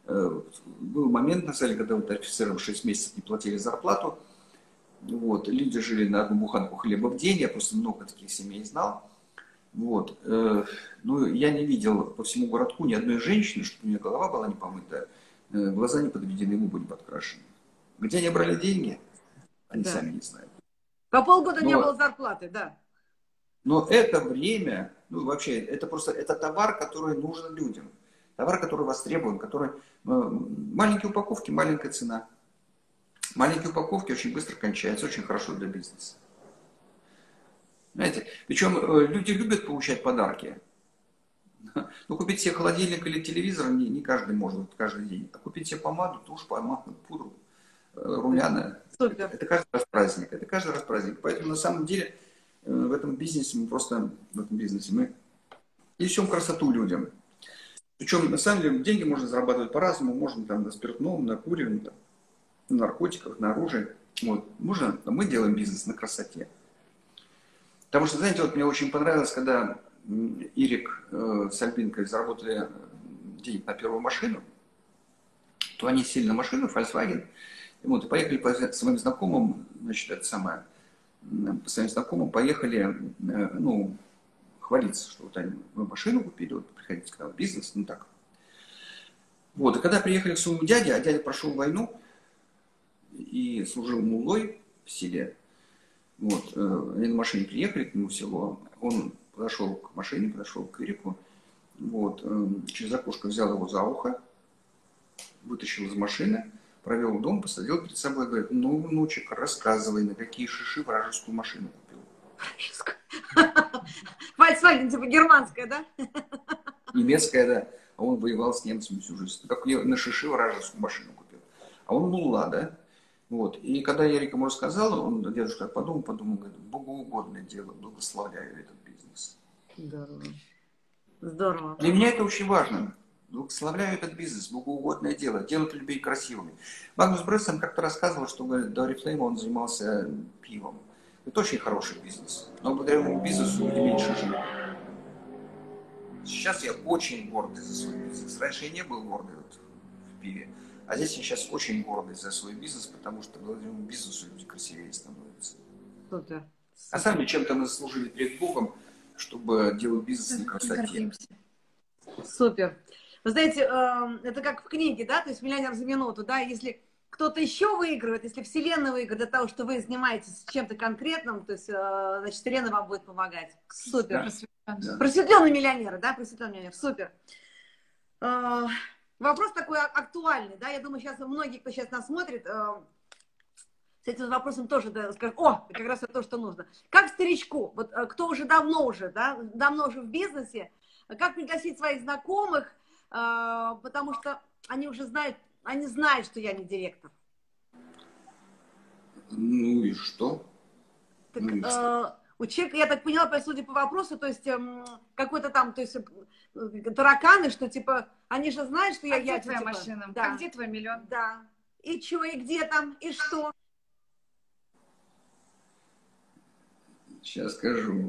Был момент, на самом деле, когда вот офицерам шесть месяцев не платили зарплату. Вот. Люди жили на одну буханку хлеба в день. Я просто много таких семей знал. Вот. Ну, я не видел по всему городку ни одной женщины, чтобы у нее голова была не помыта, глаза не подведены, губы не подкрашены. Где они брали деньги, они да. сами не знают. По полгода но, не было зарплаты, да. Но это время, ну вообще, это просто, это товар, который нужен людям. Товар, который востребован, который... Маленькие упаковки, маленькая цена. Маленькие упаковки очень быстро кончаются, очень хорошо для бизнеса. Знаете, причем люди любят получать подарки. Ну, купить себе холодильник или телевизор не, не каждый может каждый день. А купить себе помаду, тушь, помаду, пудру, румяна. Это, это каждый раз праздник. Это каждый раз праздник. Поэтому на самом деле в этом бизнесе мы просто в этом бизнесе мы несем красоту людям. Причем на самом деле деньги можно зарабатывать по-разному. Можно там на спиртном, на куре, на наркотиках, на оружии. Вот. Можно, мы делаем бизнес на красоте. Потому что, знаете, вот мне очень понравилось, когда Ирик э, с Альбинкой заработали денег на первую машину, то они сели на машину, Volkswagen, и, вот, и поехали по своим знакомым, значит, это самое, по своим знакомым поехали, э, ну, хвалиться, что вот они, мы машину купили, вот приходите к нам в бизнес, ну так. Вот, и когда приехали к своему дяде, а дядя прошел войну и служил муллой в селе, вот, они на машине приехали к нему в село, он подошел к машине, подошел к Ирику, вот, через окошко взял его за ухо, вытащил из машины, провел в дом, посадил перед собой и говорит: ну, внучек, рассказывай, на какие шиши вражескую машину купил. Volkswagen, типа германская, да? Немецкая, да. А он воевал с немцами всю жизнь. Как на шиши вражескую машину купил. А он мулла, да? Вот. И когда я Эрик ему рассказал, он, дедушка, подумал, подумал, говорит: богоугодное дело, благословляю этот бизнес. Здорово. Здорово. Для меня это очень важно. Благословляю этот бизнес, богоугодное дело, делать людей красивыми. Магнус Брессен как-то рассказывал, что, говорит, до Oriflame он занимался пивом. Это очень хороший бизнес. Но благодаря этому бизнесу люди меньше жили. Сейчас я очень гордый за свой бизнес. Раньше я не был гордый вот в пиве. А здесь я сейчас очень гордый за свой бизнес, потому что благодаря бизнесу люди красивее становятся. Супер. А сами чем-то мы заслужили перед Богом, чтобы делать бизнес на красоте. Супер. Вы знаете, это как в книге, да, то есть «Миллионер за минуту», да, если кто-то еще выигрывает, если Вселенная выиграет от того, что вы занимаетесь чем-то конкретным, то есть, значит, Вселенная вам будет помогать. Супер. Да. Просветленный миллионер, да, просветленный миллионер, супер. Вопрос такой актуальный, да, я думаю, сейчас многие, кто сейчас нас смотрит, с этим вопросом тоже да, скажут: о, как раз это то, что нужно. Как старичку, вот кто уже давно уже, да, давно уже в бизнесе, как пригласить своих знакомых, потому что они уже знают, они знают, что я не директор. Ну и что? Так, ну и э, что? У человека, я так поняла, по сути, по вопросу, то есть э, какой-то там, то есть э, тараканы, что типа, они же знают, что я... А я где твоя типа, машина? Да. А где твой миллион? Да. И что, и где там, и что? Сейчас скажу.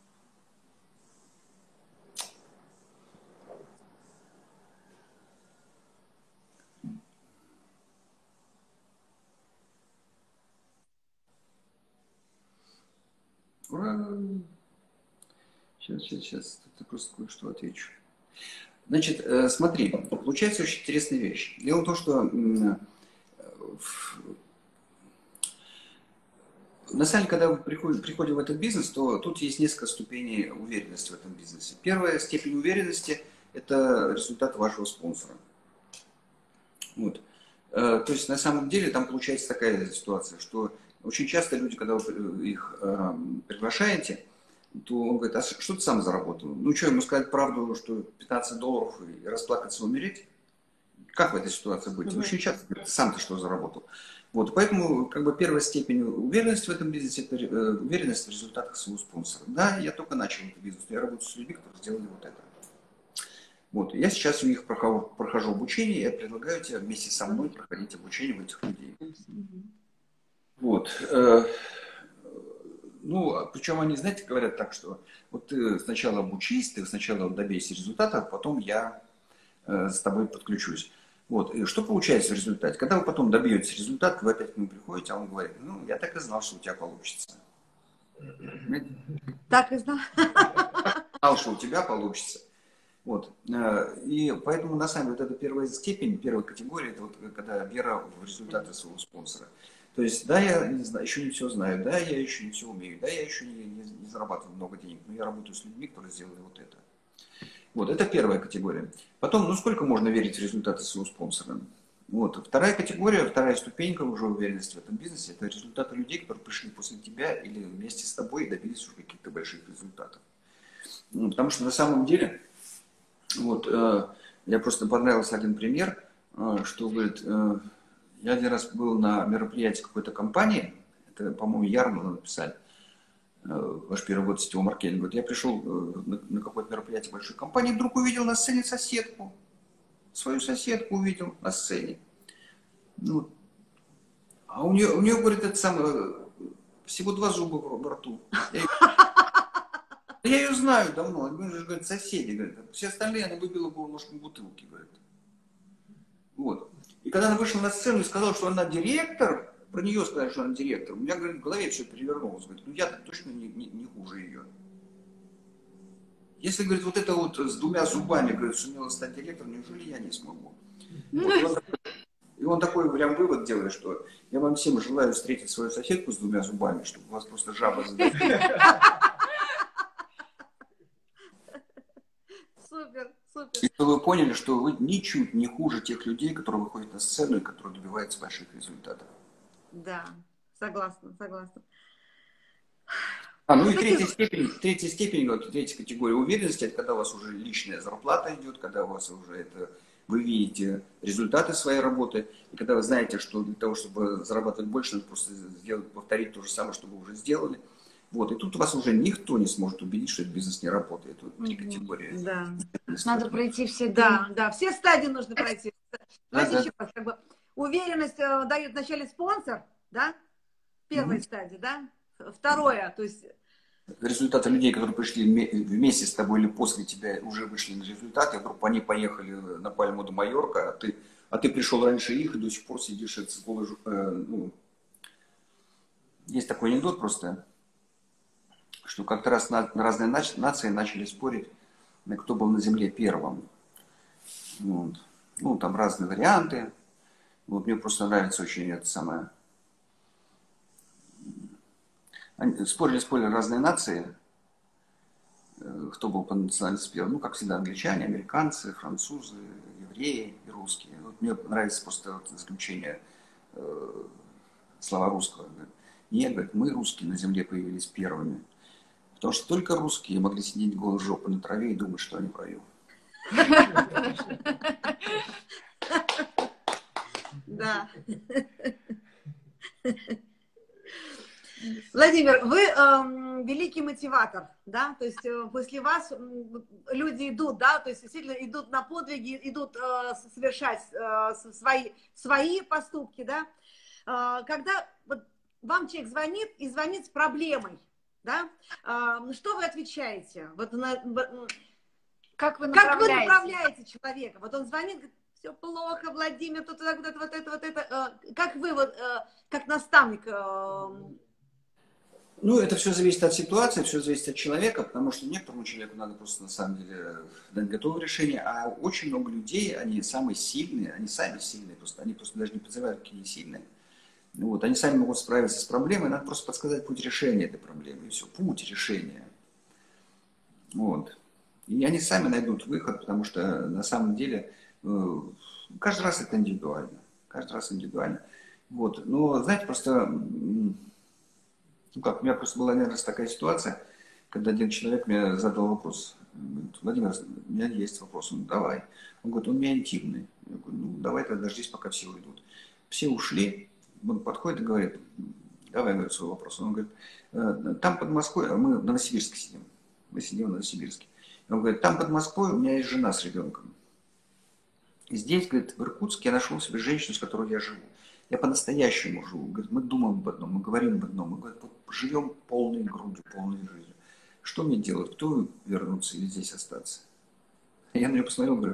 Ура! Сейчас, сейчас, сейчас. Я просто кое-что отвечу. Значит, смотри, получается очень интересная вещь. Дело в том, что на самом деле, когда вы приходите, приходите в этот бизнес, то тут есть несколько ступеней уверенности в этом бизнесе. Первая степень уверенности – это результат вашего спонсора. Вот. То есть, на самом деле, там получается такая ситуация, что очень часто люди, когда вы их э, приглашаете, то он говорит: а что ты сам заработал? Ну что, ему сказать правду, что пятнадцать долларов и расплакаться, умереть? Как в этой ситуации быть? Mm-hmm. Очень часто говорят: сам ты что заработал? Вот, поэтому как бы первая степень уверенности в этом бизнесе – это э, уверенность в результатах своего спонсора. Да, я только начал этот бизнес, я работаю с людьми, которые сделали вот это. Вот, я сейчас у них прохожу, прохожу обучение, и я предлагаю тебе вместе со мной проходить обучение у этих людей. Mm-hmm. Вот. Ну, причем они, знаете, говорят так, что вот ты сначала обучись, ты сначала добейся результата, а потом я с тобой подключусь. Вот. И что получается в результате? Когда вы потом добьетесь результата, вы опять к нему приходите, а он говорит, ну, я так и знал, что у тебя получится. Так и знал. Знал, что у тебя получится. Вот. И поэтому, на самом деле, вот эта первая степень, первая категория, это вот когда вера в результаты своего спонсора. То есть, да, я не знаю, еще не все знаю, да, я еще не все умею, да, я еще не, не, не зарабатываю много денег, но я работаю с людьми, которые сделали вот это. Вот, это первая категория. Потом, ну сколько можно верить в результаты своего спонсора? Вот. Вторая категория, вторая ступенька уже уверенности в этом бизнесе, это результаты людей, которые пришли после тебя или вместе с тобой и добились уже каких-то больших результатов. Ну, потому что на самом деле, вот, э, я просто понравился один пример, э, что, говорит, э, я один раз был на мероприятии какой-то компании, это, по-моему, Ярмана написали, э, ваш первый год сетевого маркетинга. Вот я пришел э, на, на какое-то мероприятие большой компании, вдруг увидел на сцене соседку, свою соседку увидел на сцене. Ну, а у нее, у нее, говорит, это самое, всего два зуба во рту. Я, я ее знаю давно, мы же, говорит, соседи, говорит. Все остальные она выбила горлышком бутылки, говорит. Вот. И когда она вышла на сцену и сказала, что она директор, про нее сказали, что она директор, у меня, говорит, в голове все перевернулось. Говорит, ну я-то точно не, не, не хуже ее. Если, говорит, вот это вот с двумя зубами, говорит, сумела стать директором, неужели я не смогу? Вот, и, он такой, и он такой прям вывод делает, что я вам всем желаю встретить свою соседку с двумя зубами, чтобы у вас просто жаба задавила. Супер, супер. И чтобы вы поняли, что вы ничуть не хуже тех людей, которые выходят на сцену и которые добиваются больших результатов. Да, согласна, согласна. А, ну и третья степень, третья степень, вот, третья категория уверенности, это когда у вас уже личная зарплата идет, когда у вас уже это, вы видите результаты своей работы, и когда вы знаете, что для того, чтобы зарабатывать больше, надо просто сделать, повторить то же самое, что вы уже сделали. Вот, и тут вас уже никто не сможет убедить, что этот бизнес не работает. Вот три категории. Да. Надо пройти все. Да, да, все стадии нужно пройти. Давайте да. еще раз, как бы, уверенность э, дает вначале спонсор, да? Первая Мгм. стадия, да? Второе, то есть... Результаты людей, которые пришли вместе с тобой или после тебя, уже вышли на результаты, а вдруг они поехали на Пальму де Майорка, а ты, а ты пришел раньше их и до сих пор сидишь с голой жу- э, ну, есть такой анекдот просто, что как-то раз на, разные нации начали спорить, кто был на Земле первым. Вот. Ну, там разные варианты. Вот мне просто нравится очень это самое. Они спорили, спорили разные нации, кто был по национальности первым. Ну, как всегда, англичане, американцы, французы, евреи и русские. Вот мне нравится просто вот заключение э, слова русского. Нет, говорит, мы, русские, на земле появились первыми. Потому что только русские могли сидеть голой жопой на траве и думать, что они в раю. Да. Владимир, вы э, великий мотиватор, да, то есть э, после вас э, люди идут, да, то есть действительно идут на подвиги, идут э, совершать э, свои, свои поступки, да. Э, когда вот, вам человек звонит и звонит с проблемой, да, э, что вы отвечаете? Вот на, Как вы как вы направляете? направляете человека? Вот он звонит, говорит, все плохо, Владимир, тут вот это, вот это, вот это. Э, как вы, вот, э, как наставник... Э, Ну, это все зависит от ситуации, все зависит от человека, потому что некоторому человеку надо просто, на самом деле, дать готовое решение, а очень много людей, они самые сильные, они сами сильные, просто, они просто даже не подозревают, какие они сильные. Ну, вот, они сами могут справиться с проблемой, надо просто подсказать путь решения этой проблемы, и все, путь решения. Вот. И они сами найдут выход, потому что, на самом деле, каждый раз это индивидуально, каждый раз индивидуально. Вот. Но, знаете, просто... Ну как, у меня просто была, наверное, такая ситуация, когда один человек мне задал вопрос. Говорит, Владимир, у меня есть вопрос. Он, давай. Он говорит, он у меня интимный. Я говорю, ну давай тогда дождись, пока все уйдут. Все ушли. Он подходит и говорит, давай, говорит, свой вопрос. Он говорит, там под Москвой, мы в Новосибирске сидим. Мы сидим в Новосибирске. Он говорит, там под Москвой у меня есть жена с ребенком. И здесь, говорит, в Иркутске я нашел себе женщину, с которой я живу. Я по-настоящему живу. Говорит, мы думаем об одном, мы говорим об одном. Мы говорит, вот живем полной грудью, полной жизнью. Что мне делать? Кто вернуться или здесь остаться? Я на нее посмотрел, говорю,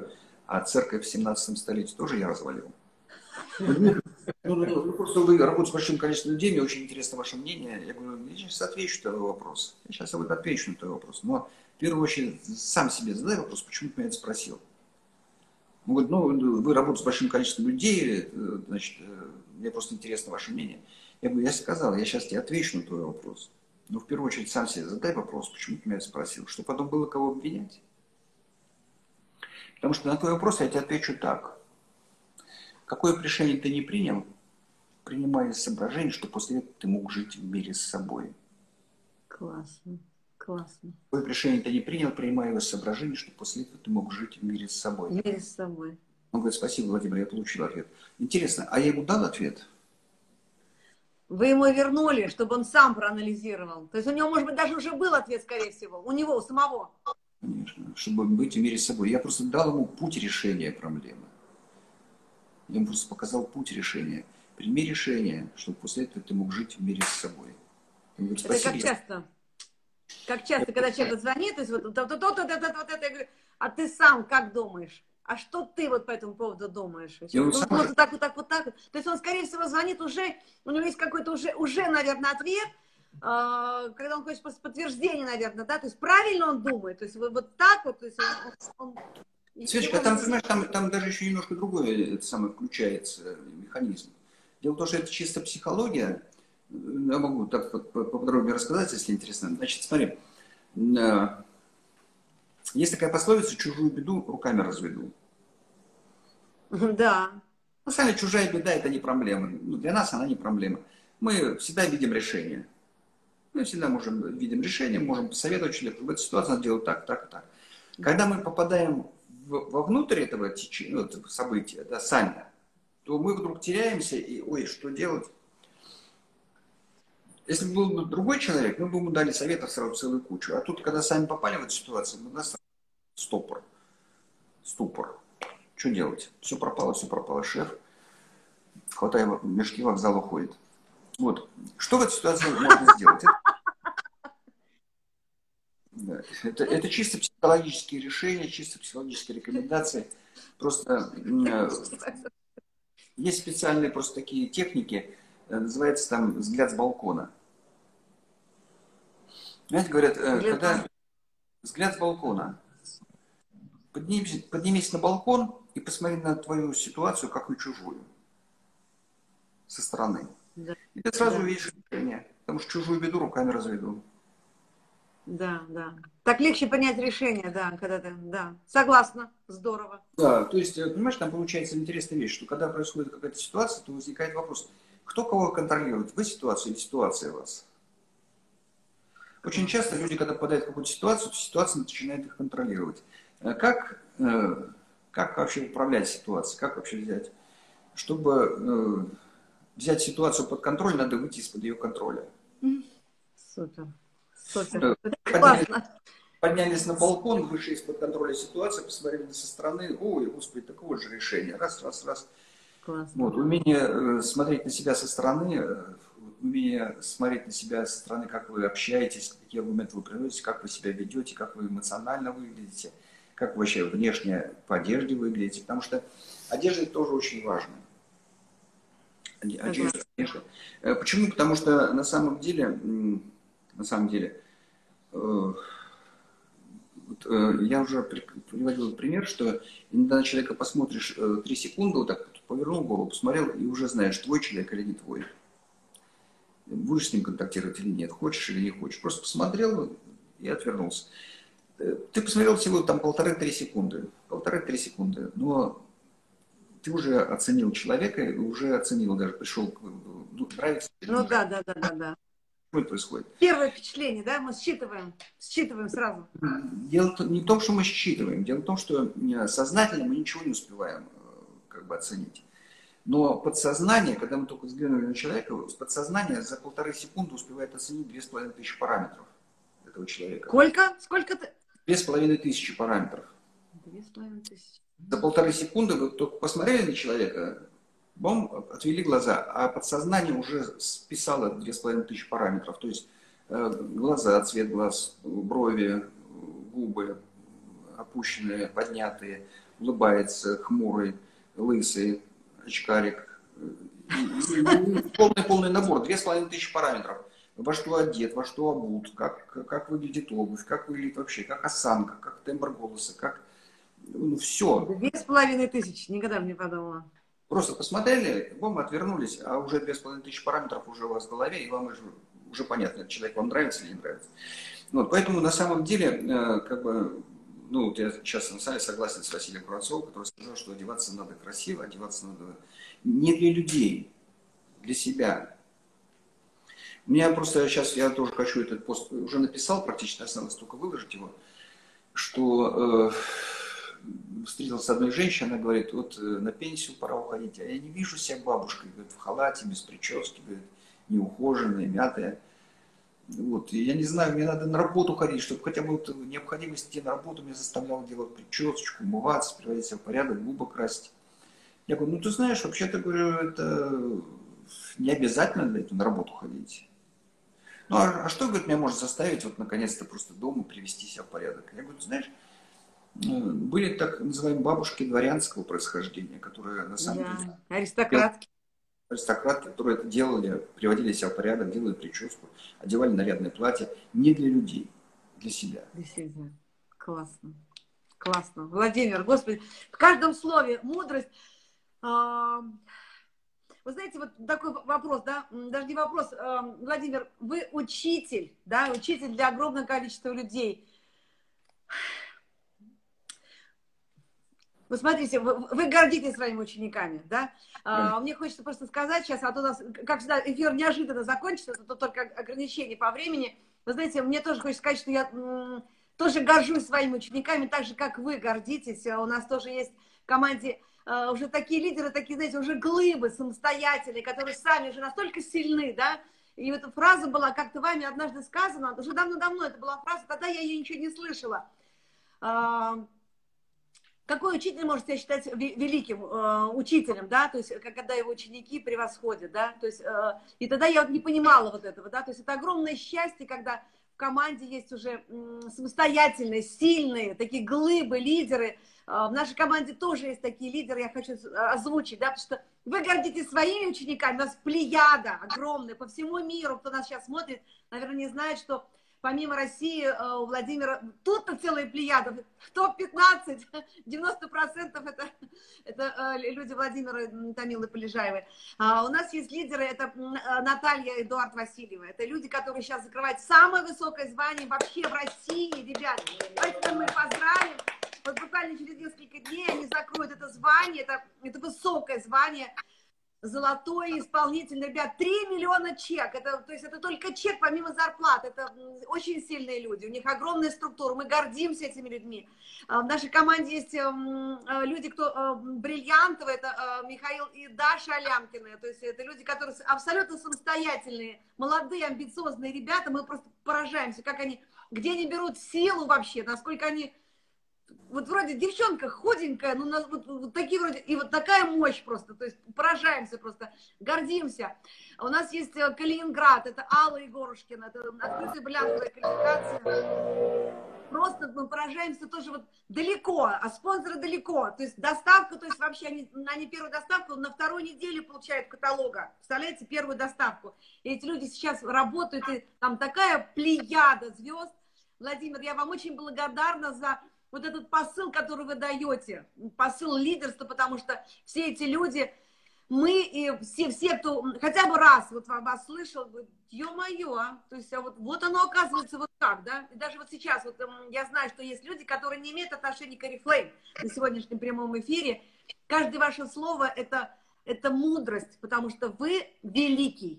А церковь в семнадцатом столетии тоже я развалил. Ну, ну, просто вы работаете с большим количеством людей, мне очень интересно ваше мнение. Я говорю, я сейчас отвечу на твой вопрос. Я сейчас вот отвечу на твой вопрос. Но в первую очередь сам себе задай вопрос, почему ты меня это спросил. Он говорит, ну, вы работаете с большим количеством людей, значит, мне просто интересно ваше мнение. Я говорю, я сказал, я сейчас тебе отвечу на твой вопрос. Но в первую очередь сам себе задай вопрос, почему ты меня это спросил, чтобы потом было кого обвинять. Потому что на твой вопрос я тебе отвечу так. Какое бы решение ты не принял, принимай из соображения, что после этого ты мог жить в мире с собой. Классно, классно. Какое бы решение ты не принял, принимай его из соображения, что после этого ты мог жить в мире с собой. В мире с собой. Он говорит, спасибо, Владимир, я получил ответ. Интересно, а я ему дал ответ? Вы ему вернули, чтобы он сам проанализировал. То есть у него, может быть, даже уже был ответ, скорее всего. У него, у самого. Конечно, чтобы быть в мире с собой. Я просто дал ему путь решения проблемы. Я ему просто показал путь решения. Прими решение, чтобы после этого ты мог жить в мире с собой. Он говорит, это как я... часто? Как часто, когда человек звонит, то есть вот, вот, вот, вот, вот, вот, вот это, я говорю, а ты сам как думаешь? А что ты вот по этому поводу думаешь? Ну, вот, вот так, вот так, вот так. То есть он, скорее всего, звонит уже, у него есть какой-то уже, уже, наверное, ответ, э, когда он хочет подтверждение, наверное, да, то есть правильно он думает, то есть вот, вот так вот, то есть он... он Светочка, там, понимаешь, там, там даже еще немножко другой это самое, включается механизм. Дело в том, что это чисто психология. Я могу так вот поподробнее рассказать, если интересно. Значит, смотри, есть такая пословица: чужую беду руками разведу. Да. На самом деле, чужая беда — это не проблема. Ну, для нас она не проблема. Мы всегда видим решение. Мы всегда можем видим решение, можем посоветовать человеку. В этой ситуации надо делать так, так и так. Когда мы попадаем в, вовнутрь этого течения, ну, этого события, да, сами, то мы вдруг теряемся и, ой, что делать? Если бы был другой человек, мы бы ему дали советов сразу целую кучу. А тут, когда сами попали в эту ситуацию, у нас стопор, ступор. Что делать? Все пропало, все пропало. Шеф, хватая мешки, вокзал уходит. Вот. Что в этой ситуации можно сделать? Да. Это, это чисто психологические решения, чисто психологические рекомендации. Просто э, есть специальные просто такие техники, э, называется там взгляд с балкона. Знаете, говорят, э, когда взгляд с балкона, поднимись, поднимись на балкон и посмотри на твою ситуацию, как на чужую, со стороны. Да. И ты сразу да. увидишь решение, потому что чужую беду руками разведу. Да, да. Так легче принять решение, да, когда ты, да. Согласна, здорово. Да, то есть, понимаешь, там получается интересная вещь, что когда происходит какая-то ситуация, то возникает вопрос, кто кого контролирует, вы ситуацию или ситуация вас? Очень часто люди, когда попадают в какую-то ситуацию, то ситуация начинает их контролировать. Как, как вообще управлять ситуацией, как вообще взять? Чтобы взять ситуацию под контроль, надо выйти из-под ее контроля. Супер. Супер. Поднялись, поднялись на балкон, вышли из-под контроля ситуации, посмотрели со стороны, ой, господи, такого же решения. Раз, раз, раз. Классно. Вот, умение смотреть на себя со стороны, умение смотреть на себя со стороны, как вы общаетесь, какие аргументы вы приводите, как вы себя ведете, как вы эмоционально выглядите, как вы вообще внешне по одежде выглядите. Потому что одежда тоже очень важна. Одежда, конечно. Почему? Потому что на самом деле... На самом деле, э, э, я уже приводил пример, что иногда на человека посмотришь э, три секунды, вот так повернул голову, посмотрел, и уже знаешь, твой человек или не твой. Будешь с ним контактировать или нет, хочешь или не хочешь. Просто посмотрел и отвернулся. Ты посмотрел всего там полторы-три секунды. Полторы-три секунды. Но ты уже оценил человека, уже оценил, даже пришел к выводу, ну, нравится. Ну да, да, да, да, да. Происходит. Первое впечатление, да, мы считываем, считываем сразу. Дело не в том, что мы считываем, дело в том, что сознательно мы ничего не успеваем как бы оценить. Но подсознание, когда мы только взглянули на человека, подсознание за полторы секунды успевает оценить две с половиной тысячи параметров этого человека. Сколько? Сколько ты? Две с половиной тысячи параметров. Две с половиной тысячи. За полторы секунды вы только посмотрели на человека, бом, отвели глаза, а подсознание уже списало две с половиной тысячи параметров. То есть э, глаза, цвет глаз, брови, губы опущенные, поднятые, улыбается, хмурый, лысый, очкарик. Полный-полный набор, две с половиной тысячи параметров. Во что одет, во что обут, как, как выглядит обувь, как выглядит вообще, как осанка, как тембр голоса, как... Ну, все. Две с половиной тысячи, никогда бы не подумала. Просто посмотрели, вам отвернулись, а уже две с половиной тысячи параметров уже у вас в голове, и вам уже, уже понятно, этот человек вам нравится или не нравится. Вот, поэтому на самом деле, э, как бы, ну, вот я сейчас на самом деле согласен с Василием Куравцовым, который сказал, что одеваться надо красиво, одеваться надо не для людей, для себя. У меня просто сейчас, я тоже хочу этот пост, уже написал практически, осталось только выложить его, что... Э, встретился с одной женщиной, она говорит, вот на пенсию пора уходить, а я не вижу себя бабушкой, говорит, в халате, без прически, говорит, неухоженная, мятая. Вот, и я не знаю, мне надо на работу ходить, чтобы хотя бы вот необходимость идти на работу меня заставляла делать причесочку, умываться, приводить себя в порядок, губы красить. Я говорю, ну ты знаешь, вообще-то, говорю, это не обязательно для этого на работу ходить. Ну а, а что, говорит, меня может заставить вот наконец-то просто дома привести себя в порядок? Я говорю, ты знаешь, были так называемые бабушки дворянского происхождения, которые на самом да. деле... Аристократки. Аристократки, которые это делали, приводили себя в порядок, делали прическу, одевали нарядное платье не для людей, для себя. Для себя. Классно. Классно. Владимир, Господи, в каждом слове мудрость. Вы знаете, вот такой вопрос, да, даже не вопрос, Владимир, вы учитель, да, учитель для огромного количества людей. Вы смотрите, вы, вы гордитесь своими учениками, да? А, мне хочется просто сказать сейчас, а то у нас, как всегда, эфир неожиданно закончится, это только ограничение по времени. Вы знаете, мне тоже хочется сказать, что я м, тоже горжусь своими учениками, так же, как вы гордитесь. У нас тоже есть в команде а, уже такие лидеры, такие, знаете, уже глыбы самостоятельные, которые сами уже настолько сильны, да? И эта фраза была как-то вами однажды сказана, уже давно-давно это была фраза, тогда я ее ничего не слышала. А, Какой учитель может себя считать великим э, учителем, да, то есть когда его ученики превосходят, да, то есть, э, и тогда я вот не понимала вот этого, да, то есть это огромное счастье, когда в команде есть уже э, самостоятельные, сильные, такие глыбы, лидеры, э, в нашей команде тоже есть такие лидеры, я хочу озвучить, да, потому что вы гордитесь своими учениками, у нас плеяда огромная по всему миру, кто нас сейчас смотрит, наверное, не знает, что помимо России, у Владимира, тут-то целая плеяда, топ пятнадцать, девяносто процентов это, это люди Владимира Томилы Полежаевой. А у нас есть лидеры, это Наталья Эдуард Васильева, это люди, которые сейчас закрывают самое высокое звание вообще в России, ребята. Давайте мы поздравим, вот буквально через несколько дней они закроют это звание, это, это высокое звание. Золотой исполнительный, ребят, три миллиона чек, это, то есть это только чек помимо зарплат, это очень сильные люди, у них огромная структура, мы гордимся этими людьми. В нашей команде есть люди, кто бриллиантовые, это Михаил и Даша Алямкины, то есть это люди, которые абсолютно самостоятельные, молодые, амбициозные ребята, мы просто поражаемся, как они, где они берут силу вообще, насколько они... Вот вроде девчонка худенькая, ну вот, вот такие вроде, и вот такая мощь просто, то есть поражаемся просто, гордимся. У нас есть Калининград, это Алла Егорушкина, это открытая бриллиантовая квалификация. Просто мы поражаемся тоже вот далеко, а спонсоры далеко, то есть доставка, то есть вообще они, они первую доставку на второй неделе получают каталога, представляете, первую доставку. И эти люди сейчас работают, и там такая плеяда звезд. Владимир, я вам очень благодарна за... вот этот посыл, который вы даете, посыл лидерства, потому что все эти люди, мы и все, все кто хотя бы раз вот вас слышал, говорит, ё-моё, а? То есть вот, вот оно оказывается вот так, да, и даже вот сейчас вот я знаю, что есть люди, которые не имеют отношения к Oriflame на сегодняшнем прямом эфире, каждое ваше слово это, это мудрость, потому что вы великий.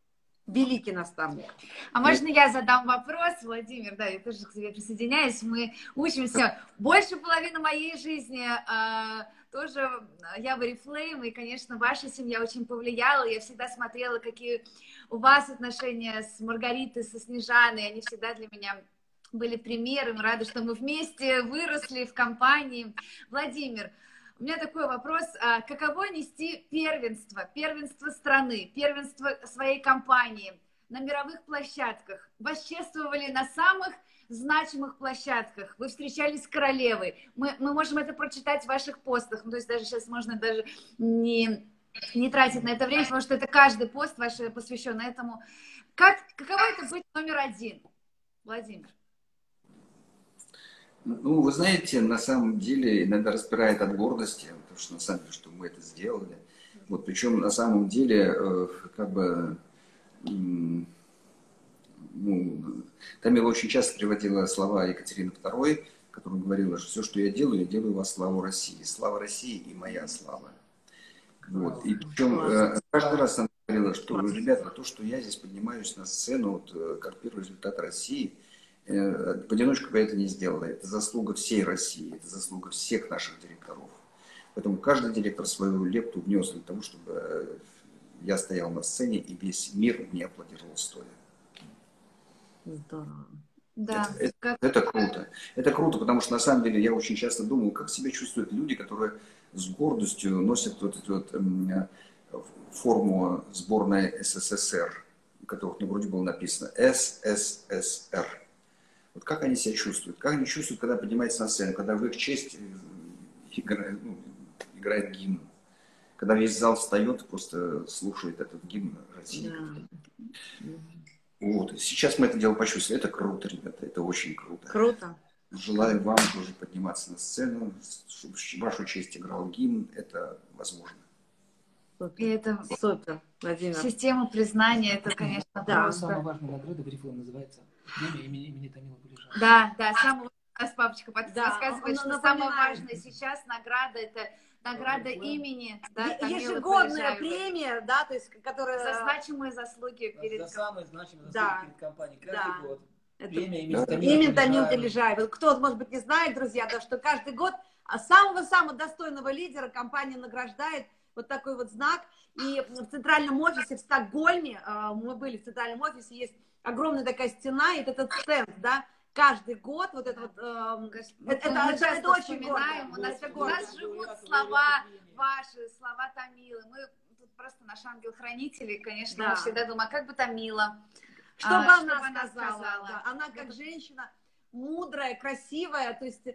Великий наставник. А можно я задам вопрос, Владимир? Да, я тоже к тебе присоединяюсь. Мы учимся больше половины моей жизни. Э, тоже я в Oriflame, и, конечно, ваша семья очень повлияла. Я всегда смотрела, какие у вас отношения с Маргаритой, со Снежаной. Они всегда для меня были примером. Рада, что мы вместе выросли в компании. Владимир, у меня такой вопрос. Каково нести первенство, первенство страны, первенство своей компании на мировых площадках? Вас чествовали на самых значимых площадках, вы встречались с королевой, мы, мы можем это прочитать в ваших постах, ну, то есть даже сейчас можно даже не, не тратить на это время, потому что это каждый пост ваш посвящен этому. Как, каково это быть номер один, Владимир? Ну, вы знаете, на самом деле иногда распирает от гордости, потому что на самом деле, что мы это сделали. Вот, причем на самом деле, э, как бы, э, ну, Тамила очень часто приводила слова Екатерины второй, которая говорила, что все, что я делаю, я делаю во славу России. Слава России и моя слава. Вот. И причем э, каждый раз она говорила, что, ребята, то, что я здесь поднимаюсь на сцену, вот, э, как первый результат России, в одиночку я это не сделала. Это заслуга всей России, это заслуга всех наших директоров. Поэтому каждый директор свою лепту внес для того, чтобы я стоял на сцене и весь мир мне аплодировал стоя. Здорово. Да. Это, это, как... это круто. Это круто, потому что на самом деле я очень часто думаю, как себя чувствуют люди, которые с гордостью носят вот эту вот, эм, форму сборной СССР, у которых на груди было написано СССР. Вот как они себя чувствуют? Как они чувствуют, когда поднимаются на сцену, когда в их честь играет, ну, играет гимн, когда весь зал встает и просто слушает этот гимн России. Да. Вот. Сейчас мы это дело почувствовали. Это круто, ребята, это очень круто. Круто. Желаю вам тоже подниматься на сцену, чтобы в вашу честь играл гимн. Это возможно. И это супер, Владимир. Система признания, это, конечно, да. просто... Самая важная награда в Oriflame называется имя имени, имени Тамилы Булижан. Да, да, самое важное, папочка да, подсказывает, что самое важное сейчас награда, это награда имени, да, ежегодная премия, да, то есть, которая... За значимые заслуги перед... За самые значимые заслуги да. перед компанией. Каждый да. год. Это... Премия имени Тамилы Булижан. Кто, может быть, не знает, друзья, да, что каждый год самого-самого достойного лидера компания награждает. Вот такой вот знак. И в центральном офисе в Стокгольме, мы были в центральном офисе, есть огромная такая стена, и этот стенд, да, каждый год, вот это вот, э, это, это, это, это очень гордо. У нас, у нас живут слова ваши, слова Тамилы. Мы тут просто наш ангел-хранитель, и, конечно, да. мы всегда думаем, а как бы Тамила? Что бы а, она, она сказала? сказала? Да. Она как женщина мудрая, красивая, то есть...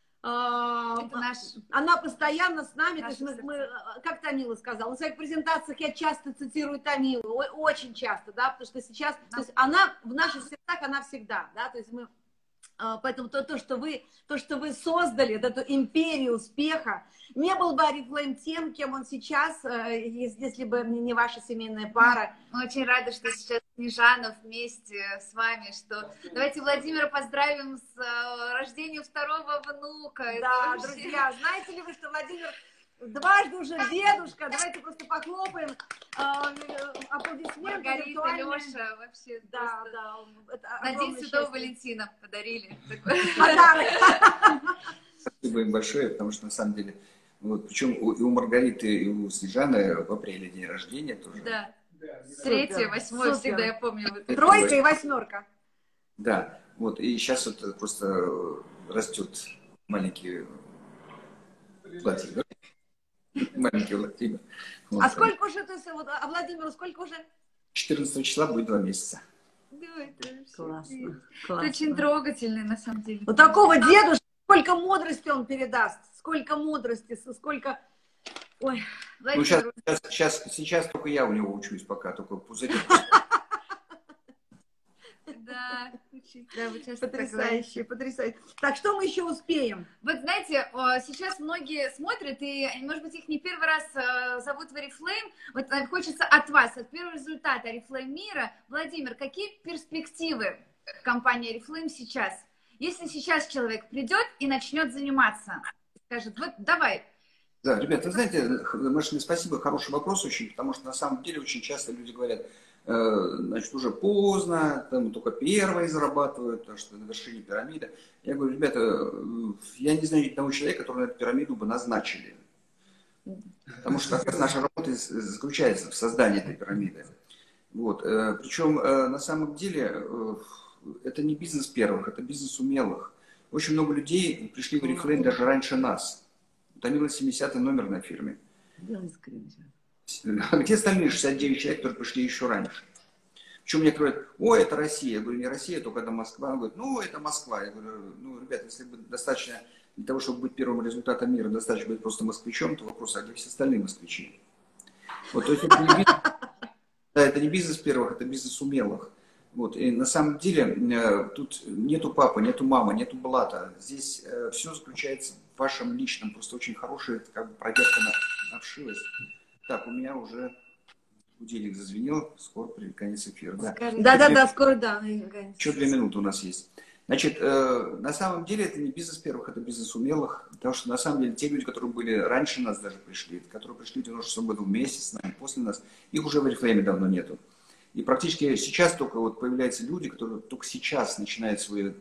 Это наш... Она постоянно с нами, то есть мы, мы, как Тамила сказала, в своих презентациях я часто цитирую Тамилу, очень часто, да, потому что сейчас, то есть она в наших сердцах, она всегда, да, то есть мы, поэтому то, то, что вы, то, что вы создали, эту империю успеха, не был бы Oriflame тем, кем он сейчас, если бы не ваша семейная пара. Мы очень рады, что сейчас Снежана вместе с вами, что давайте Владимира поздравим с рождением второго внука. Да, вообще... друзья, знаете ли вы, что Владимир дважды уже дедушка, давайте просто похлопаем, аплодисменты. Маргарита, Леша, вообще. Да, да. На День Святого Валентина подарили. Подарок. Спасибо им большое, потому что на самом деле, вот, причем у, и у Маргариты, и у Снежаны в апреле день рождения тоже. Да. Третье, восьмое, всегда я помню. Тройка и восьмерка. Да, вот, и сейчас вот просто растет маленький Владимир. Маленький Владимир. Вот. А сколько уже, то есть, вот, а Владимиру сколько уже? четырнадцатого числа будет два месяца. Да, это классно. Это очень трогательный, на самом деле. Вот такого дедушки, сколько мудрости он передаст, сколько мудрости, сколько... Ой, ну, сейчас, сейчас, сейчас, сейчас только я у него учусь пока, только пузырь. Да, да, вы часто потрясающе, потрясающе. Так, что мы еще успеем? Вот знаете, сейчас многие смотрят, и, может быть, их не первый раз зовут в Oriflame. Вот хочется от вас, от первого результата Oriflame мира. Владимир, какие перспективы компании Oriflame сейчас? Если сейчас человек придет и начнет заниматься, скажет, вот давай. Да, ребята, вы знаете, Машина, спасибо, хороший вопрос очень, потому что на самом деле очень часто люди говорят, значит, уже поздно, там только первые зарабатывают, потому что на вершине пирамиды. Я говорю, ребята, я не знаю ни одного человека, которого на эту пирамиду бы назначили. Потому что как раз наша работа заключается в создании этой пирамиды. Вот. Причем на самом деле это не бизнес первых, это бизнес умелых. Очень много людей пришли в Oriflame даже раньше нас. Тамила семидесятый номер на фирме. Где остальные шестьдесят девять человек, которые пришли еще раньше? Причем мне говорят, ой, это Россия. Я говорю, не Россия, только это Москва. Он говорит, ну, это Москва. Я говорю, ну, ребята, если бы достаточно, для того, чтобы быть первым результатом мира, достаточно быть просто москвичом, то вопрос, а где все остальные москвичи? Вот, то есть это не бизнес, да, это не бизнес первых, это бизнес умелых. Вот, и на самом деле тут нету папы, нету мамы, нету блата. Здесь э, все заключается в вашем личном, просто очень хорошая как бы проверка на, на вшивость. Так, у меня уже будильник зазвенел, скоро конец эфира. Да, да, да, да, скоро да. Еще две минуты у нас есть. Значит, э, на самом деле это не бизнес первых, это бизнес умелых, потому что на самом деле те люди, которые были раньше нас даже пришли, которые пришли в девяносто шестом году вместе с нами, после нас, их уже в Oriflame давно нету. И практически сейчас только вот появляются люди, которые только сейчас начинают свою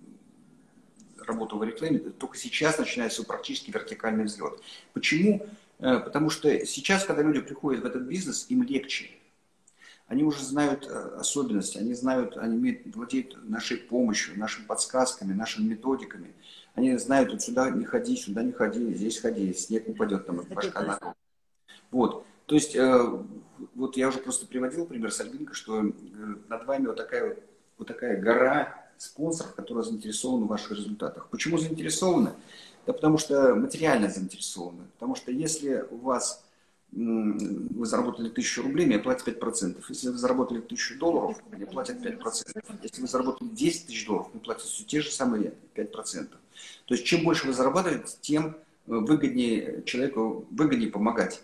работу в Oriflame, только сейчас начинает свой практически вертикальный взлет. Почему? Э, потому что сейчас, когда люди приходят в этот бизнес, им легче. Они уже знают особенности, они знают, они имеют, владеют нашей помощью, нашими подсказками, нашими методиками. Они знают, вот сюда не ходи, сюда не ходи, здесь ходи, снег упадет там от башка на голову. Вот, то есть, э, вот я уже просто приводил пример с Альбинкой, что э, над вами вот такая, вот такая гора спонсоров, которые заинтересованы в ваших результатах. Почему заинтересованы? Да потому что материально заинтересованы. Потому что если у вас вы заработали тысячу рублей, мне платят пять процентов. Если вы заработали тысячу долларов, мне платят пять процентов. Если вы заработали десять тысяч долларов, мне платят все те же самые пять процентов. То есть, чем больше вы зарабатываете, тем выгоднее человеку, выгоднее помогать.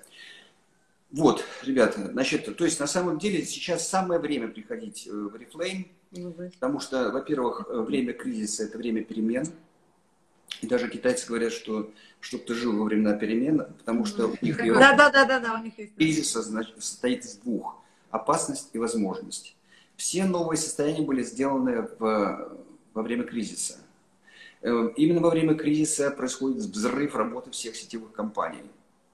Вот, ребята, значит, то есть, на самом деле, сейчас самое время приходить в Oriflame, потому что, во-первых, время кризиса – это время перемен. И даже китайцы говорят, что чтобы ты жил во времена перемен, потому что у них да, да, да, да, да, у них есть. Кризис состоит из двух – опасность и возможность. Все новые состояния были сделаны в, во время кризиса. Именно во время кризиса происходит взрыв работы всех сетевых компаний.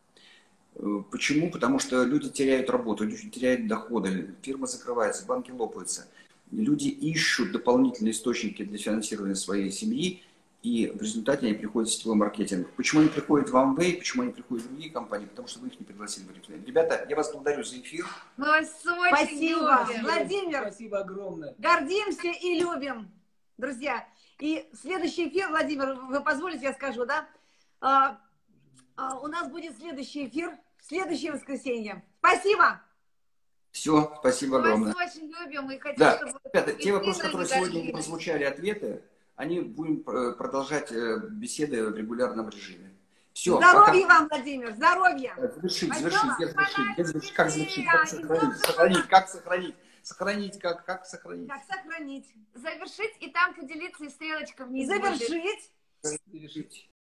Почему? Потому что люди теряют работу, люди теряют доходы, фирма закрывается, банки лопаются. Люди ищут дополнительные источники для финансирования своей семьи, и в результате они приходят в сетевой маркетинг. Почему они приходят в Amway, почему они приходят в другие компании? Потому что вы их не пригласили в Oriflame. Ребята, я вас благодарю за эфир. Мы вас очень Спасибо, любим. Владимир. Спасибо огромное. Гордимся и любим, друзья. И следующий эфир, Владимир, вы позволите, я скажу, да? А, а, у нас будет следующий эфир в следующее воскресенье. Спасибо. Все, спасибо Мы огромное. вас очень любим и хотим, Да, чтобы... ребята, те вопросы, не которые сегодня не дождились. прозвучали, ответы, они будем продолжать беседы в регулярном режиме. Все, Здоровья пока. вам, Владимир, здоровья. Завершить, Спасибо. завершить, где завершить, где завершить, как завершить, Спасибо. как сохранить, сохранить, как сохранить, сохранить, как, как сохранить. Как сохранить? Завершить и там поделиться, и стрелочка вниз будет. Завершить. Завершить.